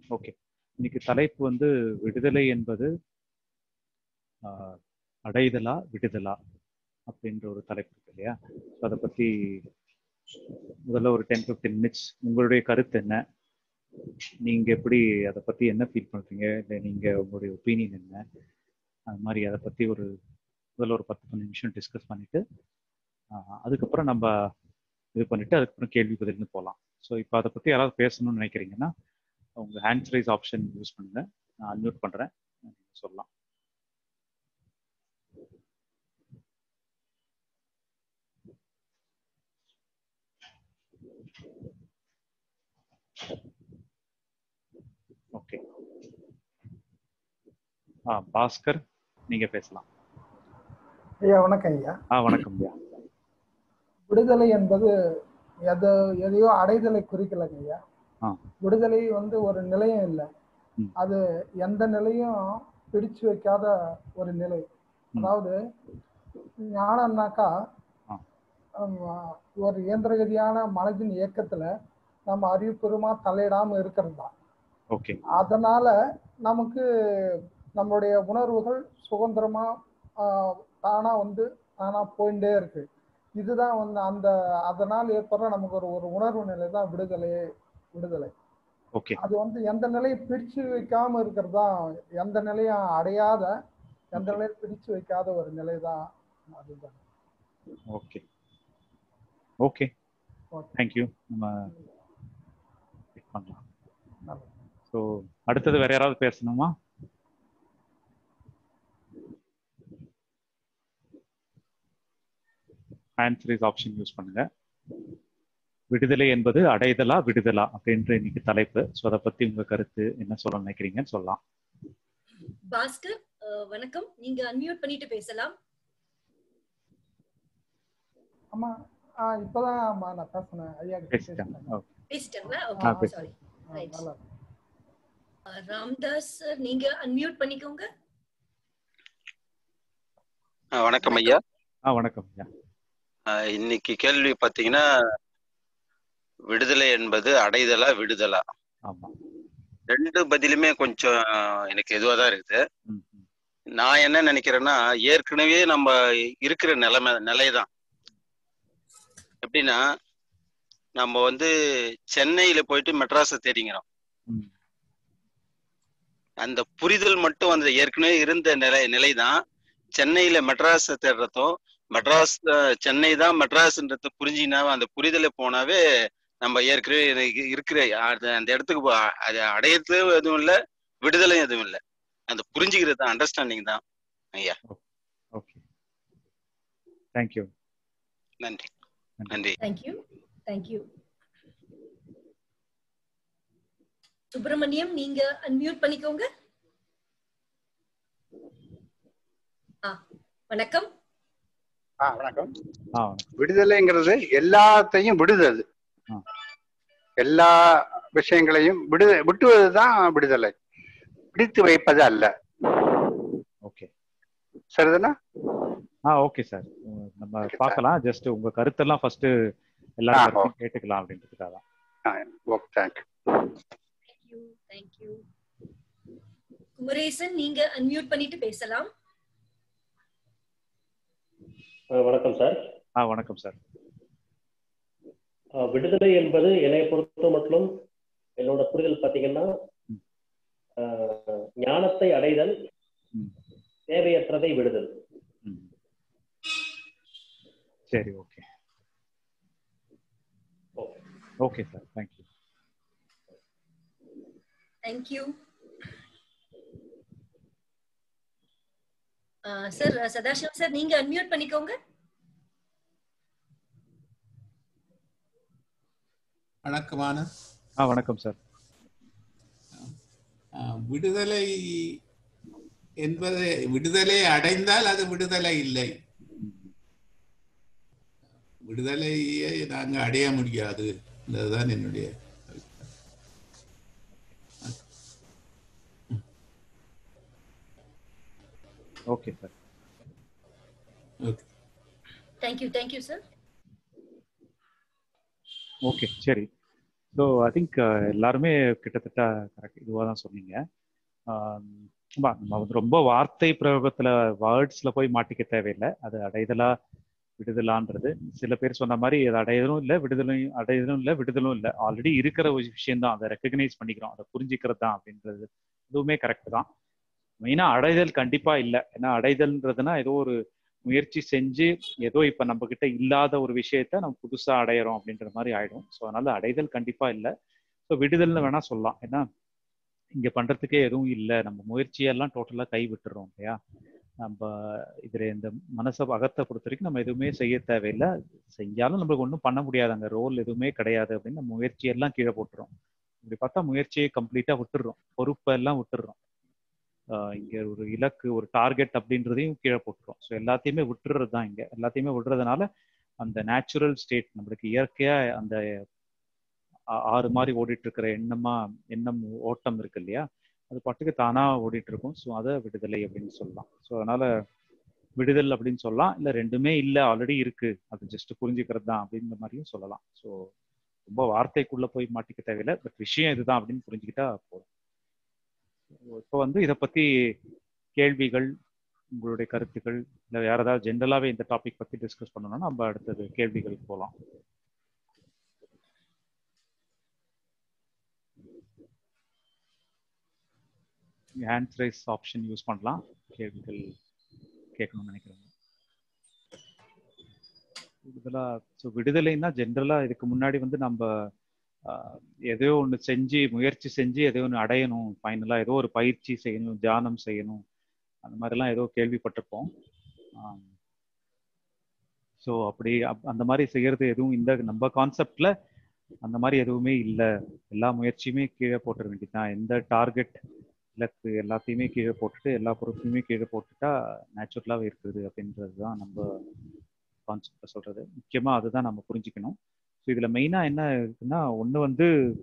Okay. இன்னைக்கு தலைப்பு வந்து விடுதலை என்பது அடைதலா விடுதலா அப்படின்ற ஒரு தலைப்பு இருக்கு இல்லையா? அதை பற்றி முதல்ல ஒரு 10-15 மினிட்ஸ் உங்களுடைய கருத்து என்ன, நீங்கள் எப்படி அதை பற்றி என்ன ஃபீல் பண்ணுறீங்க, இல்லை நீங்கள் உங்களுடைய ஒப்பீனியன் என்ன, அது மாதிரி அதை பற்றி முதல்ல ஒரு 10-15 நிமிஷம் டிஸ்கஸ் பண்ணிவிட்டு அதுக்கப்புறம் நம்ம இது பண்ணிவிட்டு அதுக்கப்புறம் கேள்வி பதில்னு போகலாம். ஸோ இப்போ அதை பற்றி யாராவது பேசணும்னு நினைக்கிறீங்கன்னா உங்கள் ஹேண்ட்ஸ் ரைஸ் ஆப்ஷன் யூஸ் பண்ணுங்கள். நான் அன்மியூட் பண்ணுறேன், சொல்லலாம். ஓகே. பாஸ்கர், நீங்கள் பேசலாம். ஐயா வணக்கம் ஐயா. வணக்கம் ஐயா. விடுதலை என்பது எதையோ அடைதலை குறிக்கலங்க ஐயா. விடுதலை ஒரு நிலையம் இல்லை, அது எந்த நிலையும் பிடிச்சு வைக்காத ஒரு நிலை. அதாவது ஞானம்னாக்கா ஒரு இயந்திரகதியான மனதின் இயக்கத்துல நம்ம அறிவுபூர்வமா தலையிடாம இருக்கிறது தான். அதனால நமக்கு நம்மளுடைய உணர்வுகள் சுதந்திரமா தானா தானா போயிட்டே இருக்கு. இதுதான் அதனால் ஏற்படுற நமக்கு ஒரு உணர்வு நிலை தான் விடுதலை. அது எந்த நிலையை பிடிச்சு வைக்காம இருக்கிறது தான், எந்த நிலையும் அடையாத, எந்த நிலையை பிடிச்சு வைக்காத ஒரு நிலை தான் அதுதான். Okay okay, thank you. நம்ம பண்ணலாம். ஸோ அடுத்தது வேற யாராவது பேசணுமா? ஹேண்ட்ஸ் ரைஸ் ஆப்ஷன் யூஸ் பண்ணுங்க. விடுதலை என்பது அடைதலா விடுதலா அப்படின்ற இன்னைக்கு தலைப்பு. ஸோ அதை பத்தி உங்க கருத்து என்ன சொல்ல நினைக்கிறீங்கன்னு சொல்லலாம். பாஸ்கர் வணக்கம், நீங்க அன்மியூட் பண்ணிட்டு பேசலாம். ஆமா, இப்பதான் நான் பேசுனேன் ஐயா. பேசிட்டீங்களா? Okay, sorry. ராம்தாஸ் நீங்க அன்மியூட் பண்ணிக்கோங்க. வணக்கம் ஐயா. வணக்கம் ஐயா. இன்னைக்கு கேள்வி பாத்தீங்கன்னா விடுதலை என்பது அடைதலா விடுதலா? ரெண்டு பதிலுமே கொஞ்சம் எனக்கு எதுவாதான் இருக்குது. நான் என்ன நினைக்கிறேன்னா, ஏற்கனவே நம்ம இருக்கிற நிலைதான். எப்படின்னா, நம்ம சென்னையில போயிட்டு மெட்ராஸை தேடிங்கிறோம். அந்த புரிதல் மட்டும் ஏற்கனவே இருந்த நிலைதான். சென்னையில மெட்ராஸை தேடுறதும், மெட்ராஸ் சென்னை தான் மெட்ராஸ்ன்றத புரிஞ்சினா, அந்த புரிதலை போனாவே நம்ம ஏற்கனவே இருக்கிற அந்த இடத்துக்கு அது அடையத்தும் எதுவும் இல்லை, விடுதலையும் எதுவும் இல்லை. அந்த புரிஞ்சுக்கிறது தான், அண்டர்ஸ்டாண்டிங் தான் ஐயா. Okay, thank you. நன்றி நன்றி. Thank you thank you. சுப்பிரமணியம் நீங்க அன்மியூட் பண்ணிக்கோங்க. வணக்கம். வணக்கம். விடுதலைங்கிறது எல்லாத்தையும் விடுதல், எல்லா விஷயங்களையும் விட்டுவதுதான் விடுதலை, பிடித்து வைப்பது அல்ல. ஓகே, சரிதானா? ஓகே சார், நம்ம பார்க்கலாம். ஜஸ்ட் உங்க கருத்தெல்லாம் ஃபர்ஸ்ட் எல்லாரும் கேட்டுக்கலாம் அப்படின்றதுக்காக தான். Okay, thank you. தேங்க்யூ. குமரேசன் நீங்க அன்மியூட் பண்ணிட்டு பேசலாம். வணக்கம் சார். வணக்கம் சார். விடுதலை என்பது என்னை பொறுத்த மட்டும் என்னோட புரிதல் பார்த்தீங்கன்னா, ஞானத்தை அடைதல், தேவையற்றதை விடுதல். சரி, okay okay sir, thank you. Thank you sir. Sadasivam sir நீங்க அன்மியூட் பண்ணிக்கோங்க. வணக்கமான. வணக்கம் சார். விடுதலை என்பது, விடுதலை அடைந்தால் அது விடுதலை இல்லை. விடுதலையை நாங்கள் அடைய முடியாது, அதுதான் என்னுடைய. Okay sir. Thank you sir. Okay, சரி. ஸோ ஐ திங்க் எல்லாருமே கிட்டத்தட்ட கரெக்ட் இதுவாக தான் சொன்னீங்க. நம்ம வந்து ரொம்ப வார்த்தை பிரயோகத்தில் வேர்ட்ஸில் போய் மாட்டிக்க தேவையில்லை. அது அடைதலா விடுதலான்றது சில பேர் சொன்ன மாதிரி அது அடையதும் இல்லை அடையதும் இல்லை விடுதலும் இல்லை. ஆல்ரெடி இருக்கிற ஒரு விஷயம் தான், அதை ரெக்கக்னைஸ் பண்ணிக்கிறோம், அதை புரிஞ்சுக்கிறது தான் அப்படின்றது இதுவுமே கரெக்ட் தான். மெயினாக அடைதல் கண்டிப்பாக இல்லை. ஏன்னா அடைதல்ன்றதுனா ஏதோ ஒரு முயற்சி செஞ்சு ஏதோ இப்போ நம்ம கிட்ட இல்லாத ஒரு விஷயத்த நம்ம புதுசாக அடையிறோம் அப்படின்ற மாதிரி ஆயிடும். ஸோ அதனால அடைதல் கண்டிப்பாக இல்லை. ஸோ விடுதல்னு வேணா சொல்லலாம். ஏன்னா இங்கே பண்ணுறதுக்கே எதுவும் இல்லை, நம்ம முயற்சியெல்லாம் டோட்டலாக கை விட்டுறோம் இல்லையா. நம்ம இதில் இந்த மனசை அகத்தை பொறுத்த வரைக்கும் நம்ம எதுவுமே செய்ய தேவையில்லை. செஞ்சாலும் நம்மளுக்கு ஒன்றும் பண்ண முடியாது, அங்கே ரோல் எதுவுமே கிடையாது அப்படின்னு நம்ம முயற்சியெல்லாம் கீழே போட்டுறோம். இப்படி பார்த்தா முயற்சியை கம்ப்ளீட்டாக விட்டுடுறோம், பொறுப்பெல்லாம் விட்டுடுறோம். இங்கே ஒரு இலக்கு ஒரு டார்கெட் அப்படின்றதையும் கீழே போட்டுரும். ஸோ எல்லாத்தையுமே விட்டுறது தான் இங்கே. எல்லாத்தையுமே விடுறதுனால அந்த நேச்சுரல் ஸ்டேட் நம்மளுக்கு இயற்கையாக அந்த ஆறு மாதிரி ஓடிட்டு இருக்கிற எண்ணம் ஓட்டம் இருக்கு இல்லையா, அது பாட்டுக்கு தானாக ஓடிட்டு இருக்கும். ஸோ அதை விடுதலை அப்படின்னு சொல்லலாம். ஸோ அதனால விடுதல் அப்படின்னு சொல்லலாம். இல்லை ரெண்டுமே இல்லை, ஆல்ரெடி இருக்கு, அது ஜஸ்ட் புரிஞ்சுக்கிறது தான் அப்படின்ற மாதிரியும் சொல்லலாம். ஸோ ரொம்ப வார்த்தைக்குள்ளே போய் மாட்டிக்க தேவையில்லை, பட் விஷயம் இதுதான் அப்படின்னு புரிஞ்சுக்கிட்டா போதும். இப்போ வந்து இதை பற்றி கேள்விகள், உங்களுடைய கருத்துக்கள், இல்லை வேற ஏதாவது ஜென்ரலாகவே இந்த டாபிக் பற்றி டிஸ்கஸ் பண்ணணும்னா நம்ம அடுத்தது கேள்விகளுக்கு போகலாம். ஹேண்ட் ரைஸ் ஆப்ஷன் யூஸ் பண்ணலாம், கேள்விகள் கேட்கணும்னு நினைக்கிறேன். விடுதலைன்னா ஜென்ரலாக இதுக்கு முன்னாடி வந்து நம்ம ஏதோ ஒன்று செஞ்சு முயற்சி செஞ்சு ஏதோ ஒன்று அடையணும், ஃபைனலாக ஏதோ ஒரு பயிற்சி செய்யணும், தியானம் செய்யணும், அந்த மாதிரிலாம் ஏதோ கேள்விப்பட்டிருப்போம். ஸோ அப்படி அந்த மாதிரி செய்யறது எதுவும் இந்த நம்ம கான்செப்ட்ல அந்த மாதிரி எதுவுமே இல்லை. எல்லா முயற்சியுமே கீழே போட்டுற வேண்டியதுதான். எந்த டார்கெட் இலக்கு எல்லாத்தையுமே கீழே போட்டுட்டு எல்லா பொறுப்பையுமே கீழே போட்டுட்டா நேச்சுரலாகவே இருக்குது அப்படின்றது தான் நம்ம கான்செப்டை சொல்றது. முக்கியமாக அதுதான் நம்ம புரிஞ்சுக்கணும். ஸோ இதில் மெயினாக என்ன இருக்குன்னா, ஒன்று வந்து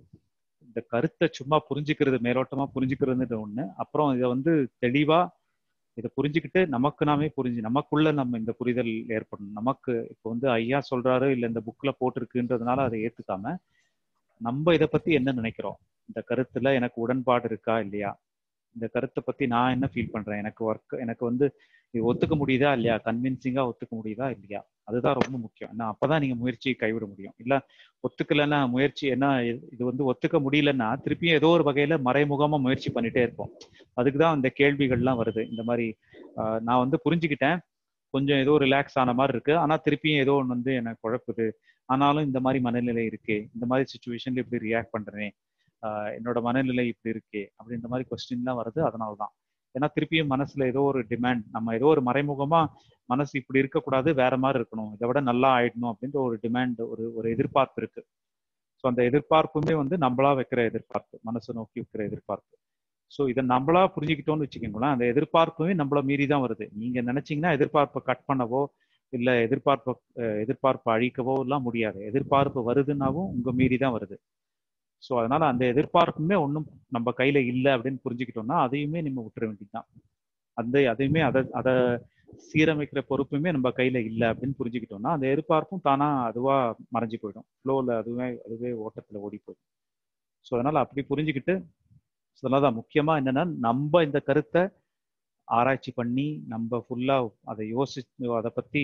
இந்த கருத்தை சும்மா புரிஞ்சுக்கிறது, மேலோட்டமாக புரிஞ்சுக்கிறதுன்ற ஒன்று. அப்புறம் இதை வந்து தெளிவாக இதை புரிஞ்சுக்கிட்டு நாமே நமக்குள்ள நம்ம இந்த புரிதல் ஏற்படணும். நமக்கு இப்போ வந்து ஐயா சொல்றாரு இல்லை இந்த புக்கில் போட்டிருக்குன்றதுனால அதை ஏற்றுக்காம நம்ம இதை பற்றி என்ன நினைக்கிறோம், இந்த கருத்துல எனக்கு உடன்பாடு இருக்கா இல்லையா, இந்த கருத்தை பற்றி நான் என்ன ஃபீல் பண்ணுறேன், எனக்கு வந்து இது ஒத்துக்க முடியுதா இல்லையா, கன்வின்சிங்காக ஒத்துக்க முடியுதா இல்லையா, அதுதான் ரொம்ப முக்கியம். ஏன்னா அப்போதான் நீங்கள் முயற்சியை கைவிட முடியும். இல்லை ஒத்துக்கலைன்னா முயற்சி என்ன, இது வந்து ஒத்துக்க முடியலன்னா திருப்பியும் ஏதோ ஒரு வகையில் மறைமுகமாக முயற்சி பண்ணிகிட்டே இருப்போம். அதுக்கு தான் இந்த கேள்விகள்லாம் வருது. இந்த மாதிரி நான் வந்து புரிஞ்சுக்கிட்டேன், கொஞ்சம் ஏதோ ரிலாக்ஸ் ஆன மாதிரி இருக்கு, ஆனால் திருப்பியும் ஏதோ ஒன்று வந்து எனக்கு குழப்புது, ஆனாலும் இந்த மாதிரி மனநிலை இருக்கே, இந்த மாதிரி சுச்சுவேஷன்ல இப்படி ரியாக்ட் பண்ணுறேனே, என்னோட மனநிலை இப்படி இருக்கே அப்படின்ற மாதிரி கொஸ்டின்லாம் வருது. அதனால தான். ஏன்னா திருப்பியும் மனசுல ஏதோ ஒரு டிமாண்ட், நம்ம ஏதோ ஒரு மறைமுகமா மனசு இப்படி இருக்கக்கூடாது, வேற மாதிரி இருக்கணும், இதை விட நல்லா ஆயிடணும் அப்படின்ற ஒரு டிமாண்ட், ஒரு எதிர்பார்ப்பு இருக்கு. ஸோ அந்த எதிர்பார்ப்புமே வந்து நம்மளா வைக்கிற எதிர்பார்ப்பு, மனசை நோக்கி வைக்கிற எதிர்பார்ப்பு. ஸோ இதை நம்மளா புரிஞ்சுக்கிட்டோம்னு வச்சுக்கோங்களேன், அந்த எதிர்பார்ப்புமே நம்மள மீறி தான் வருது. நீங்க நினைச்சீங்கன்னா எதிர்பார்ப்பை கட் பண்ணவோ இல்லை எதிர்பார்ப்பை அழிக்கவோ எல்லாம் முடியாது. எதிர்பார்ப்பு வருதுன்னாவும் உங்க மீறி தான் வருது. ஸோ அதனால அந்த எதிர்பார்ப்புமே ஒன்றும் நம்ம கையில இல்லை அப்படின்னு புரிஞ்சுக்கிட்டோம்னா அதையுமே நம்ம விட்டுற வேண்டியதுதான். அதையுமே அதை சீரமைக்கிற பொறுப்புமே நம்ம கையில இல்லை அப்படின்னு புரிஞ்சுக்கிட்டோம்னா அந்த எதிர்பார்ப்பும் தானா அதுவா மறைஞ்சு போயிடும், ஃப்ளோவில் அதுவே ஓட்டத்துல ஓடி போயிடும். ஸோ அதனால அப்படி புரிஞ்சுக்கிட்டு, அதனாலதான் முக்கியமா என்னன்னா நம்ம இந்த கருத்தை ஆராய்ச்சி பண்ணி நம்ம ஃபுல்லா அதை அதை பத்தி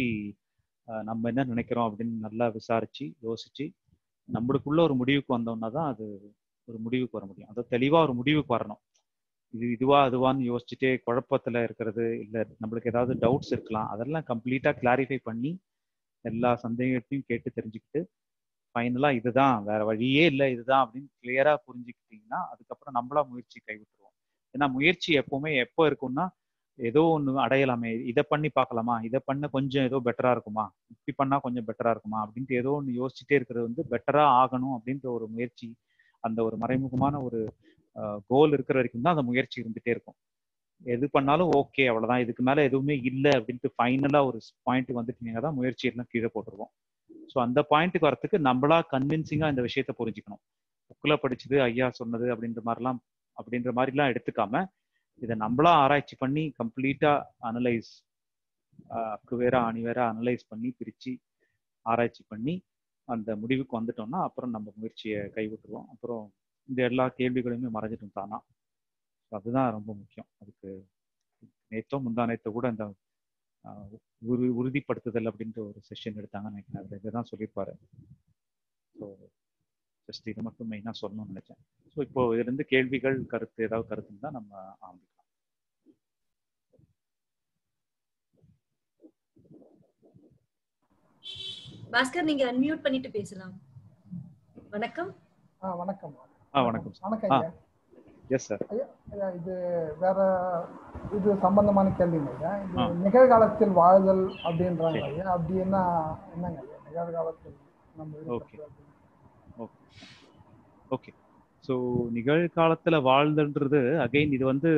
நம்ம என்ன நினைக்கிறோம் அப்படின்னு நல்லா விசாரிச்சு யோசிச்சு நம்மளுக்குள்ள ஒரு முடிவுக்கு வந்தோம்னா தான் அது ஒரு முடிவுக்கு வர முடியும். அதை தெளிவா ஒரு முடிவுக்கு வரணும். இதுவா அதுவான்னு யோசிச்சுட்டே குழப்பத்துல இருக்கிறது இல்லை, நம்மளுக்கு ஏதாவது டவுட்ஸ் இருக்கலாம், அதெல்லாம் கம்ப்ளீட்டா கிளாரிஃபை பண்ணி எல்லா சந்தேகத்தையும் கேட்டு தெரிஞ்சுக்கிட்டு ஃபைனலா இதுதான், வேற வழியே இல்லை, இதுதான் அப்படின்னு கிளியரா புரிஞ்சுக்கிட்டீங்கன்னா அதுக்கப்புறம் நம்மளா முயற்சி கைவிட்டுருவோம். ஏன்னா முயற்சி எப்பவுமே எப்போ இருக்கும்னா, ஏதோ ஒன்று அடையலாமே, இதை பண்ணி பார்க்கலாமா, இதை பண்ண கொஞ்சம் ஏதோ பெட்டரா இருக்குமா, இப்படி பண்ணா கொஞ்சம் பெட்டரா இருக்குமா அப்படின்ட்டு ஏதோ ஒன்று யோசிச்சுட்டே இருக்கிறது வந்து பெட்டரா ஆகணும் அப்படின்ற ஒரு முயற்சி, அந்த ஒரு மறைமுகமான ஒரு கோல் இருக்கிற வரைக்கும் தான் அந்த முயற்சி இருந்துட்டே இருக்கும். எது பண்ணாலும் ஓகே அவ்வளவுதான், இதுக்கு மேல எதுவுமே இல்லை அப்படின்ட்டு ஃபைனலா ஒரு பாயிண்ட் வந்துட்டீங்கன்னா தான் முயற்சி எல்லாம் கீழே போட்டுருவோம். ஸோ அந்த பாயிண்ட்டுக்கு வரத்துக்கு நம்மளா கன்வின்சிங்கா இந்த விஷயத்த புரிஞ்சுக்கணும். புக்கில் படிச்சது ஐயா சொன்னது அப்படின்ற மாதிரிலாம் எடுத்துக்காம இதை நம்மளா ஆராய்ச்சி பண்ணி கம்ப்ளீட்டா அனலைஸ், அக்கு வேற ஆணி வேற அனலைஸ் பண்ணி பிரிச்சு ஆராய்ச்சி பண்ணி அந்த முடிவுக்கு வந்துட்டோம்னா அப்புறம் நம்ம முயற்சியை கைவிட்டுருவோம். அப்புறம் இந்த எல்லா கேள்விகளையுமே மறைஞ்சிடும் தானா. அதுதான் ரொம்ப முக்கியம். அதுக்கு நேத்தோ முந்தா நேத்தோ கூட அந்த உறுதிப்படுத்துதல் அப்படின்ற ஒரு செஷன் எடுத்தாங்கன்னு நினைக்கிறேன். அதில் இதை தான் சொல்லியிருப்பாரு. ஸோ ஜஸ்ட் இதை மட்டும் மெயினாக சொல்லணும்னு நினைச்சேன். ஸோ இப்போ இதுலேருந்து கேள்விகள் கருத்து ஏதாவது கருத்து இருந்தால் நம்ம ஆரம்பிக்கலாம். பாஸ்கர், நீங்க அன்மியூட் பண்ணிட்டு பேசலாம். வணக்கம். வணக்கம். வணக்கம். வணக்கம் ஐயா. Yes sir. ஐயா இது வேற இது சம்பந்தமான கேள்விங்க ஐயா. இது நிகழ்காலத்தில் வாழ்தல் அப்படின்றாங்க ஐயா. அப்படி என்னங்க ஐயா நிகழ்காலத்தில் நம்ம? ஓகே. ஸோ நிகழ்காலத்துல வாழ்தல்ன்றது அகைன் இது வந்து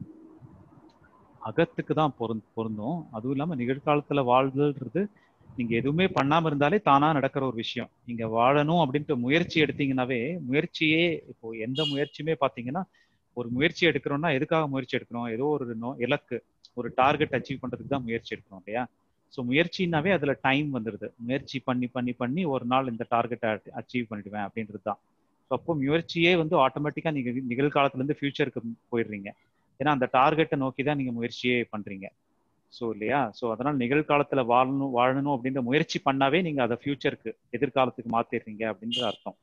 அகத்துக்கு தான் பொருந்தும். அதுவும் இல்லாம நிகழ்காலத்துல வாழ்தல்ன்றது நீங்க எதுவுமே பண்ணாம இருந்தாலே தானா நடக்கிற ஒரு விஷயம். நீங்க வாழணும் அப்படின்ட்டு முயற்சி எடுத்தீங்கன்னாவே, முயற்சியே இப்போ எந்த முயற்சியுமே பாத்தீங்கன்னா, ஒரு முயற்சி எடுக்கிறோம்னா எதுக்காக முயற்சி எடுக்கணும்? ஏதோ ஒரு இலக்கு, ஒரு டார்கெட் அச்சீவ் பண்றதுக்கு தான் முயற்சி எடுக்கணும் இல்லையா? ஸோ முயற்சினாவே அதுல டைம் வந்துடுது. முயற்சி பண்ணி பண்ணி பண்ணி ஒரு நாள் இந்த டார்கெட்டை அச்சீவ் பண்ணிடுவேன் அப்படின்றது தான். ஸோ அப்போ முயற்சியே வந்து ஆட்டோமேட்டிக்கா நீங்க நிகழ்காலத்துல இருந்து ஃபியூச்சருக்கு போயிடுறீங்க. ஏன்னா அந்த டார்கெட்டை நோக்கி தான் நீங்க முயற்சியே பண்றீங்க. ஸோ இல்லையா? ஸோ அதனால நிகழ்காலத்துல வாழணும் அப்படின்ற முயற்சி பண்ணாவே நீங்க அதை ஃபியூச்சருக்கு எதிர்காலத்துக்கு மாத்திடுறீங்க அப்படின்ற அர்த்தம்.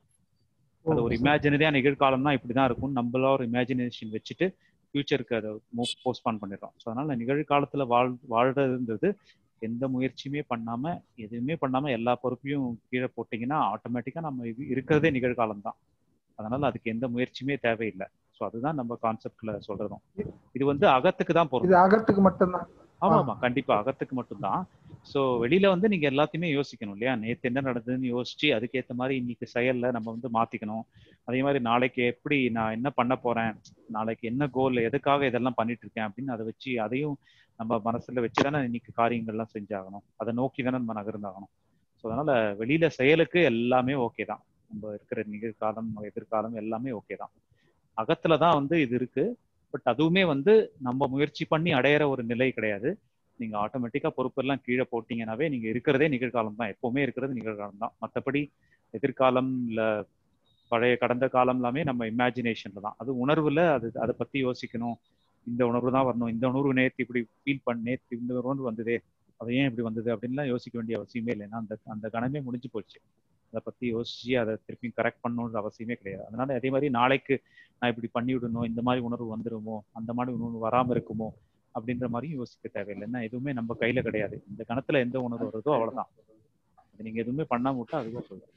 அது ஒரு இமேஜினரியா நிகழ்காலம்னா இப்படிதான் இருக்கும், நம்மளா ஒரு இமேஜினேஷன் வச்சுட்டு ஃபியூச்சருக்கு அதை போஸ்ட்பான் பண்ணிடுறோம். ஸோ அதனால நிகழ்காலத்துல வாழ்றதுன்றது எந்த முயற்சியுமே பண்ணாம, எதுவுமே பண்ணாம எல்லா பொறுப்பையும் கீழே போட்டீங்கன்னா ஆட்டோமேட்டிக்கா நம்ம இருக்கிறதே நிகழ்காலம் தான். அதனால அதுக்கு எந்த முயற்சியுமே தேவையில்லை. ஸோ அதுதான் நம்ம கான்செப்ட்ல சொல்றதும். இது வந்து அகத்துக்கு தான் போறது. அகத்துக்கு மட்டும்தான். ஆமா, கண்டிப்பா அகத்துக்கு மட்டும்தான். ஸோ வெளியில வந்து நீங்க எல்லாத்தையுமே யோசிக்கணும் இல்லையா? நேற்று என்ன நடந்ததுன்னு யோசிச்சு அதுக்கேற்ற மாதிரி இன்னைக்கு செயல்ல நம்ம வந்து மாத்திக்கணும். அதே மாதிரி நாளைக்கு எப்படி நான் என்ன பண்ண போறேன், நாளைக்கு என்ன கோல், எதுக்காக இதெல்லாம் பண்ணிட்டு இருக்கேன் அப்படின்னு அதை வச்சு அதையும் நம்ம மனசுல வச்சுதானே இன்னைக்கு காரியங்கள்லாம் செஞ்சாகணும். அதை நோக்கி தானே நம்ம நகர்ந்தாகணும். ஸோ அதனால வெளியில செயலுக்கு எல்லாமே ஓகே தான். நம்ம இருக்கிற நிகழ்காலம் எதிர்காலம் எல்லாமே ஓகே தான். அகத்துலதான் வந்து இது இருக்கு. பட் அதுவுமே வந்து நம்ம முயற்சி பண்ணி அடையிற ஒரு நிலை கிடையாது. நீங்க ஆட்டோமேட்டிக்கா பொறுப்பெல்லாம் கீழே போட்டீங்கன்னாவே நீங்க இருக்கிறதே நிகழ்காலம் தான். எப்பவுமே இருக்கிறது நிகழ்காலம் தான். மற்றபடி எதிர்காலம் இல்ல பழைய கடந்த காலம் எல்லாமே நம்ம இமேஜினேஷன்ல தான். அது உணர்வுல அதை பத்தி யோசிக்கணும். இந்த உணர்வு தான் வரணும், இந்த உணர்வு நேற்று இப்படி ஃபீல் நேற்று இந்த உணர்வு வந்ததே, அது ஏன் இப்படி வந்தது அப்படின்லாம் யோசிக்க வேண்டிய அவசியமே இல்லை. ஏன்னா அந்த கணமே முடிஞ்சு போச்சு. அதை பத்தி யோசிச்சு அதை திருப்பி கரெக்ட் பண்ணணுன்ற அவசியமே கிடையாது. அதனால அதே மாதிரி நாளைக்கு நான் இப்படி பண்ணி விடணும், இந்த மாதிரி உணர்வு வந்துருமோ, அந்த மாதிரி உணர்வு வராம இருக்குமோ அப்படின்ற மாதிரியும் யோசிக்க தேவையில்லை. ஏன்னா எதுவுமே நம்ம கையில கிடையாது. இந்த கணத்துல எந்த உணர்வு வருதோ அவ்வளவுதான். நீங்க எதுவுமே பண்ணாம விட்டா அதுவும் சொல்லுங்க.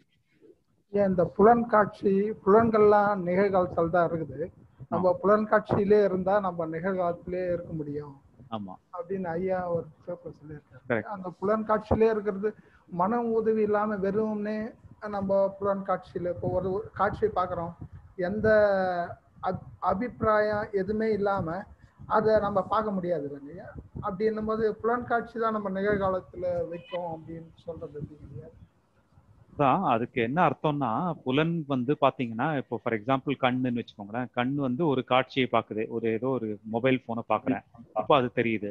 ஏன் இந்த புலன்கள்லாம் நிகழ்காலத்தில் தான் இருக்குது. நம்ம புலன் காட்சியிலே இருந்தா நம்ம நிகழ்காலத்திலே இருக்க முடியும். ஆமா அப்படின்னு ஐயா ஒரு சொல்லியிருக்காரு. அந்த புலன் காட்சியிலே இருக்கிறது மன உதவி இல்லாம வெறும்னே நம்ம புலன் காட்சியில இப்போ ஒரு காட்சியை பார்க்குறோம், எந்த அபிப்பிராயம் எதுவுமே இல்லாம அதை நம்ம பார்க்க முடியாது இல்லையா? அப்படி என்னும்போது புலன் காட்சி தான் நம்ம நிகழ்காலத்துல வைக்கும் அப்படின்னு சொல்றது இல்லையா? தான் அதுக்கு என்ன அர்த்தம்னா, புலன் வந்து பாத்தீங்கன்னா இப்போ ஃபார் எக்ஸாம்பிள் கண்ணுன்னு வச்சுக்கோங்களேன். கண் வந்து ஒரு காட்சியை பாக்குது, ஏதோ ஒரு மொபைல் போனை பாக்குறேன், அப்போ அது தெரியுது.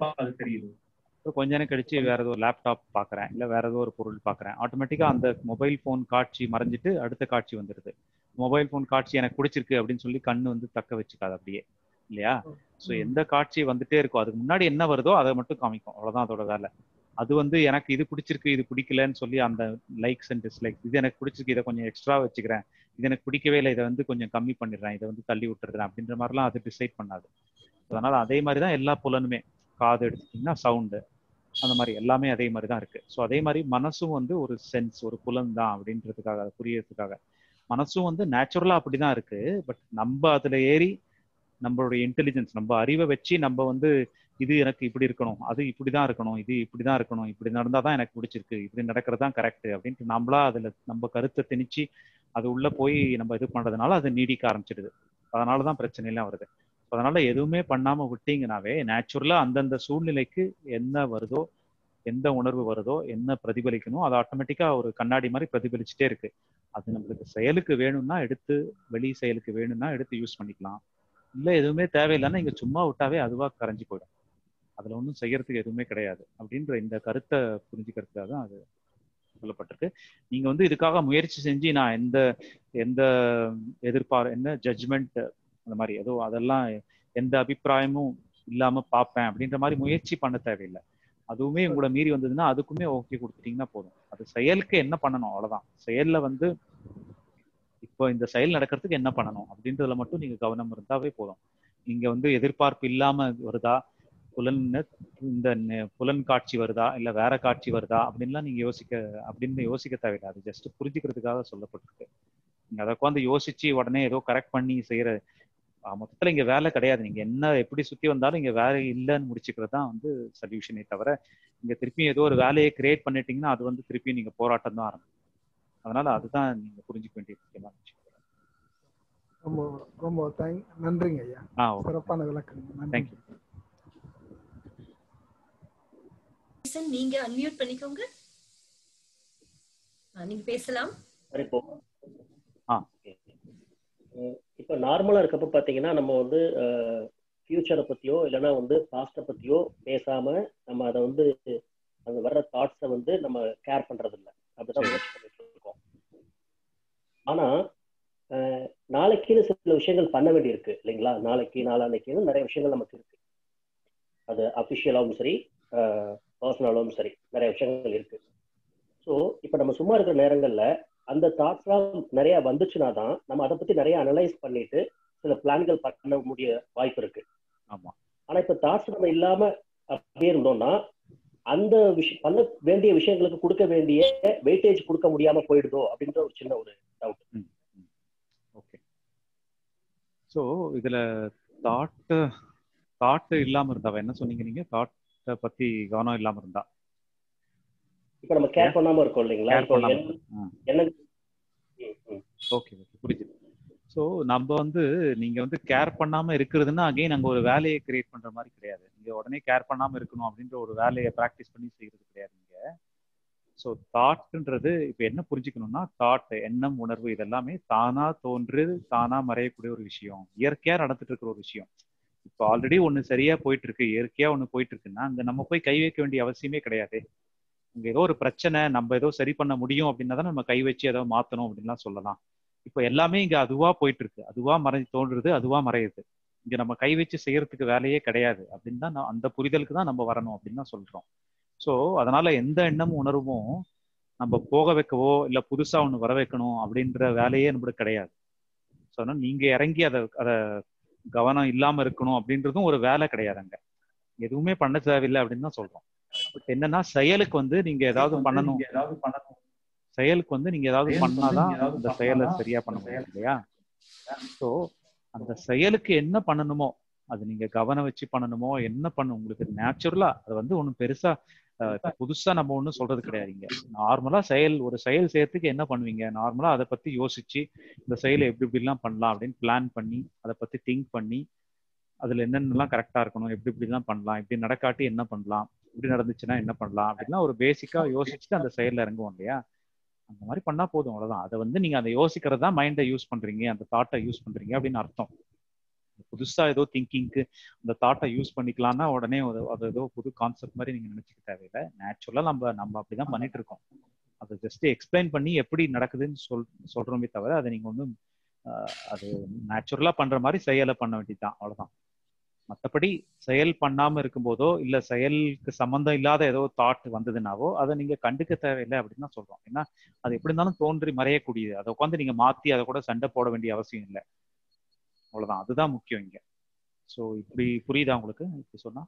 கொஞ்ச நேரம் கழிச்சு வேற ஏதோ ஒரு லேப்டாப் பாக்குறேன், இல்ல வேற ஏதோ ஒரு பொருள் பாக்குறேன். ஆட்டோமேட்டிக்கா அந்த மொபைல் போன் காட்சி மறைஞ்சிட்டு அடுத்த காட்சி வந்துடுது. மொபைல் போன் காட்சி எனக்கு பிடிச்சிருக்கு அப்படின்னு சொல்லி கண்ணு வந்து தக்க வச்சுக்காது அப்படியே இல்லையா? ஸோ எந்த காட்சி வந்துட்டே இருக்கும், அதுக்கு முன்னாடி என்ன வருதோ அதை மட்டும் காமிக்கும், அவ்வளவுதான் அதோட வேலை. அது வந்து எனக்கு இது பிடிச்சிருக்கு இது பிடிக்கலன்னு சொல்லி அந்த லைக்ஸ் அண்ட் டிஸ்லைக்ஸ், இது எனக்கு பிடிச்சிருக்கு இதை கொஞ்சம் எக்ஸ்ட்ரா வச்சுக்கிறேன், இது எனக்கு பிடிக்கவே இல்லை இதை வந்து கொஞ்சம் கம்மி பண்ணிடுறேன், இதை வந்து தள்ளி விட்டுறேன் அப்படின்ற மாதிரிலாம் அது டிசைட் பண்ணாது. அதனால அதே மாதிரி தான் எல்லா புலனுமே. காது எடுத்துக்கிட்டீங்கன்னா சவுண்டு, அந்த மாதிரி எல்லாமே அதே மாதிரி தான் இருக்கு. ஸோ அதே மாதிரி மனசும் வந்து ஒரு சென்ஸ், ஒரு புலன் தான் அப்படின்றதுக்காக, அதை புரியறதுக்காக மனசும் வந்து நேச்சுரலா அப்படிதான் இருக்கு. பட் நம்ம அதுல ஏறி நம்மளுடைய இன்டெலிஜென்ஸ், நம்ம அறிவை வச்சு நம்ம வந்து இது எனக்கு இப்படி இருக்கணும், அது இப்படிதான் இருக்கணும், இது இப்படிதான் இருக்கணும், இப்படி நடந்தாதான் எனக்கு பிடிச்சிருக்கு, இப்படி நடக்கிறது தான் கரெக்ட் அப்படின்ட்டு நம்மளா அதுல நம்ம கருத்தை திணிச்சு அது உள்ள போய் நம்ம இது பண்றதுனால அது நீடிக்க ஆரம்பிச்சிடுது. அதனாலதான் பிரச்சனை எல்லாம் வருது. அதனால எதுவுமே பண்ணாம விட்டீங்கன்னாவே நேச்சுரலா அந்தந்த சூழ்நிலைக்கு என்ன வருதோ, எந்த உணர்வு வருதோ, என்ன பிரதிபலிக்கணும், அது ஆட்டோமேட்டிக்கா ஒரு கண்ணாடி மாதிரி பிரதிபலிச்சுட்டே இருக்கு. அது நம்மளுக்கு செயலுக்கு வேணும்னா எடுத்து, வெளி செயலுக்கு வேணும்னா எடுத்து யூஸ் பண்ணிக்கலாம். இல்ல எதுவுமே தேவையில்லைன்னா இங்க சும்மா விட்டாவே அதுவா கரைஞ்சு போயிடும். அதுல ஒன்றும் செய்யறதுக்கு எதுவுமே கிடையாது அப்படின்ற இந்த கருத்தை புரிஞ்சுக்கிறதுக்காக தான் அது சொல்லப்பட்டிருக்கு. நீங்க வந்து இதுக்காக முயற்சி செஞ்சு நான் எந்த எந்த என்ன ஜட்ஜ்மெண்ட் அந்த மாதிரி ஏதோ அதெல்லாம் எந்த அபிப்பிராயமும் இல்லாம பார்ப்பேன் அப்படின்ற மாதிரி முயற்சி பண்ண தேவையில்லை. அதுவுமே உங்களை மீறி வந்ததுன்னா அதுக்குமே ஓகே கொடுத்துட்டீங்கன்னா போதும். அது செயலுக்கு என்ன பண்ணணும் அவ்வளவுதான். செயல்ல வந்து இப்போ இந்த செயல் நடக்கிறதுக்கு என்ன பண்ணணும் அப்படின்றதுல மட்டும் நீங்க கவனம் இருந்தாவே போதும். நீங்க வந்து எதிர்பார்ப்பு இல்லாம வருதா, புலன் காட்சி வருதா, இல்ல வேற காட்சி வருதா அப்படின்லாம் நீங்க யோசிக்க தேவையில்லை. அது ஜஸ்ட் புரிஞ்சுக்கிறதுக்காக சொல்லப்பட்டிருக்கு. நீங்க அதை உட்காந்து யோசிச்சு உடனே ஏதோ கரெக்ட் பண்ணி செய்யற மொத்தத்துல இங்க வேலை கிடையாது. நீங்க என்ன எப்படி சுத்தி வந்தாலும் இங்க வேலை இல்லைன்னு முடிச்சுக்கிறது தான் வந்து சொல்யூஷனே தவிர, இங்க திருப்பி ஏதோ ஒரு வேலையை கிரியேட் பண்ணிட்டீங்கன்னா அது வந்து திருப்பி நீங்க போராட்டம் தான் ஆரம்பிக்கும். அதனால அதுதான் நீங்க புரிஞ்சுக்க வேண்டிய முக்கியமான விஷயம். ரொம்ப ரொம்ப நன்றிங்க ஐயா, சிறப்பான விளக்கம். தேங்க்யூ. நீங்க அன்மியூட் பண்ணிக்கோங்க, நீங்க பேசலாம். இப்போ நார்மலா இருக்கப்ப பாத்தீங்கன்னா நம்ம வந்து ஃபியூச்சரை பத்தியோ இல்லைன்னா வந்து பாஸ்ட பத்தியோ பேசாம நம்ம அதை வந்து அந்த வர்ற தாட்ஸை வந்து நம்ம கேர் பண்றது இல்லை, அப்படிதான் முயற்சி பண்ணிட்டு இருக்கோம். ஆனா நாளைக்குன்னு சில விஷயங்கள் பண்ண வேண்டி இருக்கு இல்லைங்களா? நாளான்னைக்குன்னு நிறைய விஷயங்கள் நமக்கு இருக்கு. அது அஃபிஷியலாகவும் சரி பர்சனலாகவும் சரி நிறைய விஷயங்கள் இருக்கு. ஸோ இப்போ நம்ம சும்மா இருக்கிற நேரங்கள்ல அந்த தாட்ஸ்லாம் நிறைய வந்துச்சுன்னா தான் நம்ம அதை பத்தி நிறைய அனலைஸ் பண்ணிட்டு சில பிளான்கள் பண்ண முடிய வாய்ப்பு இருக்கு. ஆமா. ஆனா இப்ப தாட்ஸ் நம்ம இல்லாம அப்படியே இருந்தோம்னா அந்த பண்ண வேண்டிய விஷயங்களுக்கு கொடுக்க வேண்டிய வெயிட்டேஜ் கொடுக்க முடியாம போயிடுதோ அப்படின்ற ஒரு சின்ன ஒரு டவுட். ஓகே. ஸோ இதுல தாட் இல்லாம இருந்தா என்ன சொன்னீங்க நீங்க? தாட்டை பத்தி கவனம் இல்லாம இருந்தா இப்ப நம்ம கேர் பண்ணாம இருக்கோம் இல்லைங்களா? ஓகே புரியுது. ஸோ நம்ம வந்து நீங்க வந்து கேர் பண்ணாம இருக்கிறதுன்னா அகைன் அங்க ஒரு வேலையை கிரியேட் பண்ற மாதிரி கிடையாது. நீங்க உடனே கேர் பண்ணாம இருக்கணும் அப்படின்ற ஒரு வேலையை ப்ராக்டிஸ் பண்ணி செய்யறது கிடையாது நீங்க. ஸோ தாட்ன்றது இப்ப என்ன புரிஞ்சுக்கணும்னா, தாட் எண்ணம் உணர்வு இதெல்லாமே தானா தோன்று தானா மறையக்கூடிய ஒரு விஷயம், இயற்கையா நடந்துட்டு இருக்கிற ஒரு விஷயம். இப்போ ஆல்ரெடி ஒண்ணு சரியா போயிட்டு இருக்கு, இயற்கையா ஒண்ணு போயிட்டு இருக்குன்னா அங்க நம்ம போய் கை வைக்க வேண்டிய அவசியமே கிடையாது. இங்க ஏதோ ஒரு பிரச்சனை நம்ம ஏதோ சரி பண்ண முடியும் அப்படின்னா தான் நம்ம கை வச்சு ஏதோ மாத்தணும் அப்படின்லாம் சொல்லலாம். இப்போ எல்லாமே இங்க அதுவா போயிட்டு இருக்கு, அதுவா தோன்றுறது, அதுவா மறையுது. இங்க நம்ம கை வச்சு செய்யறதுக்கு வேலையே கிடையாது அப்படின்னு தான் அந்த புரிதலுக்கு தான் நம்ம வரணும் அப்படின்னு தான் சொல்றோம். ஸோ அதனால எந்த எண்ணமும் உணர்வும் நம்ம போக வைக்கவோ இல்ல புதுசா ஒண்ணு வர வைக்கணும் அப்படின்ற வேலையே நம்மளுக்கு கிடையாது. ஸோ அதனால நீங்க இறங்கி அதை கவனம் இல்லாம இருக்கணும் அப்படின்றதும் ஒரு வேலை கிடையாது. அங்க எதுவுமே பண்ண தேவையில்லை அப்படின்னு தான் சொல்றோம். பட் என்னன்னா செயலுக்கு வந்து நீங்க ஏதாவது பண்ணணும், செயலுக்கு வந்து நீங்க ஏதாவது பண்ணாதான் அந்த செயலை சரியா பண்ண முடியும் இல்லையா? ஸோ அந்த செயலுக்கு என்ன பண்ணணுமோ அது நீங்க கவனம் வச்சு பண்ணணுமோ என்ன பண்ணும் உங்களுக்கு நேச்சுரலா அது வந்து ஒன்றும் பெருசா புதுசா நம்ம ஒன்றும் சொல்றது கிடையாதுங்க. நார்மலா ஒரு செயல் செய்யறதுக்கு என்ன பண்ணுவீங்க? நார்மலா அதை பத்தி யோசிச்சு இந்த செயலை எப்படி இப்படிலாம் பண்ணலாம் அப்படின்னு பிளான் பண்ணி அதை பத்தி திங்க் பண்ணி அதுல என்னென்னலாம் கரெக்டா இருக்கணும், எப்படி இப்படிலாம் பண்ணலாம், இப்படி நடக்காட்டி என்ன பண்ணலாம், இப்படி நடந்துச்சுன்னா என்ன பண்ணலாம் அப்படின்லாம் ஒரு பேசிக்கா யோசிச்சுட்டு அந்த செயல்ல இறங்குவோம் இல்லையா? அந்த மாதிரி பண்ணா போதும், அவ்வளவுதான். அதை வந்து நீங்க அதை யோசிக்கிறதா மைண்டை யூஸ் பண்றீங்க, அந்த தாட்டை யூஸ் பண்றீங்க அப்படின்னு அர்த்தம். புதுசா ஏதோ திங்கிங்க்கு அந்த தாட்டை யூஸ் பண்ணிக்கலாம்னா உடனே அது ஏதோ புது கான்செப்ட் மாதிரி நீங்க நினைச்சுக்க தேவையில்லை. நேச்சுரலா நம்ம அப்படிதான் பண்ணிட்டு இருக்கோம். அதை ஜஸ்ட் எக்ஸ்பிளைன் பண்ணி எப்படி நடக்குதுன்னு சொல்றோமே தவிர அதை நீங்க வந்து அது நேச்சுரலா பண்ற மாதிரி செயலை பண்ண வேண்டியதுதான், அவ்வளவுதான். மற்றபடி செயல் பண்ணாம இருக்கும்போதோ இல்ல செயலுக்கு சம்பந்தம் இல்லாத ஏதோ தாட் வந்ததுனாவோ அதை நீங்க கண்டுக்க தேவையில்லை அப்படின்னு தான் சொல்றோம். ஏன்னா அது எப்படி இருந்தாலும் தோன்றி மறையக்கூடியது. அதை உட்காந்து நீங்க மாத்தி அதை கூட சண்டை போட வேண்டிய அவசியம் இல்லை, அவ்வளவுதான். அதுதான் முக்கியம் இங்க. ஸோ இப்படி புரியுதா உங்களுக்கு இப்படி சொன்னா?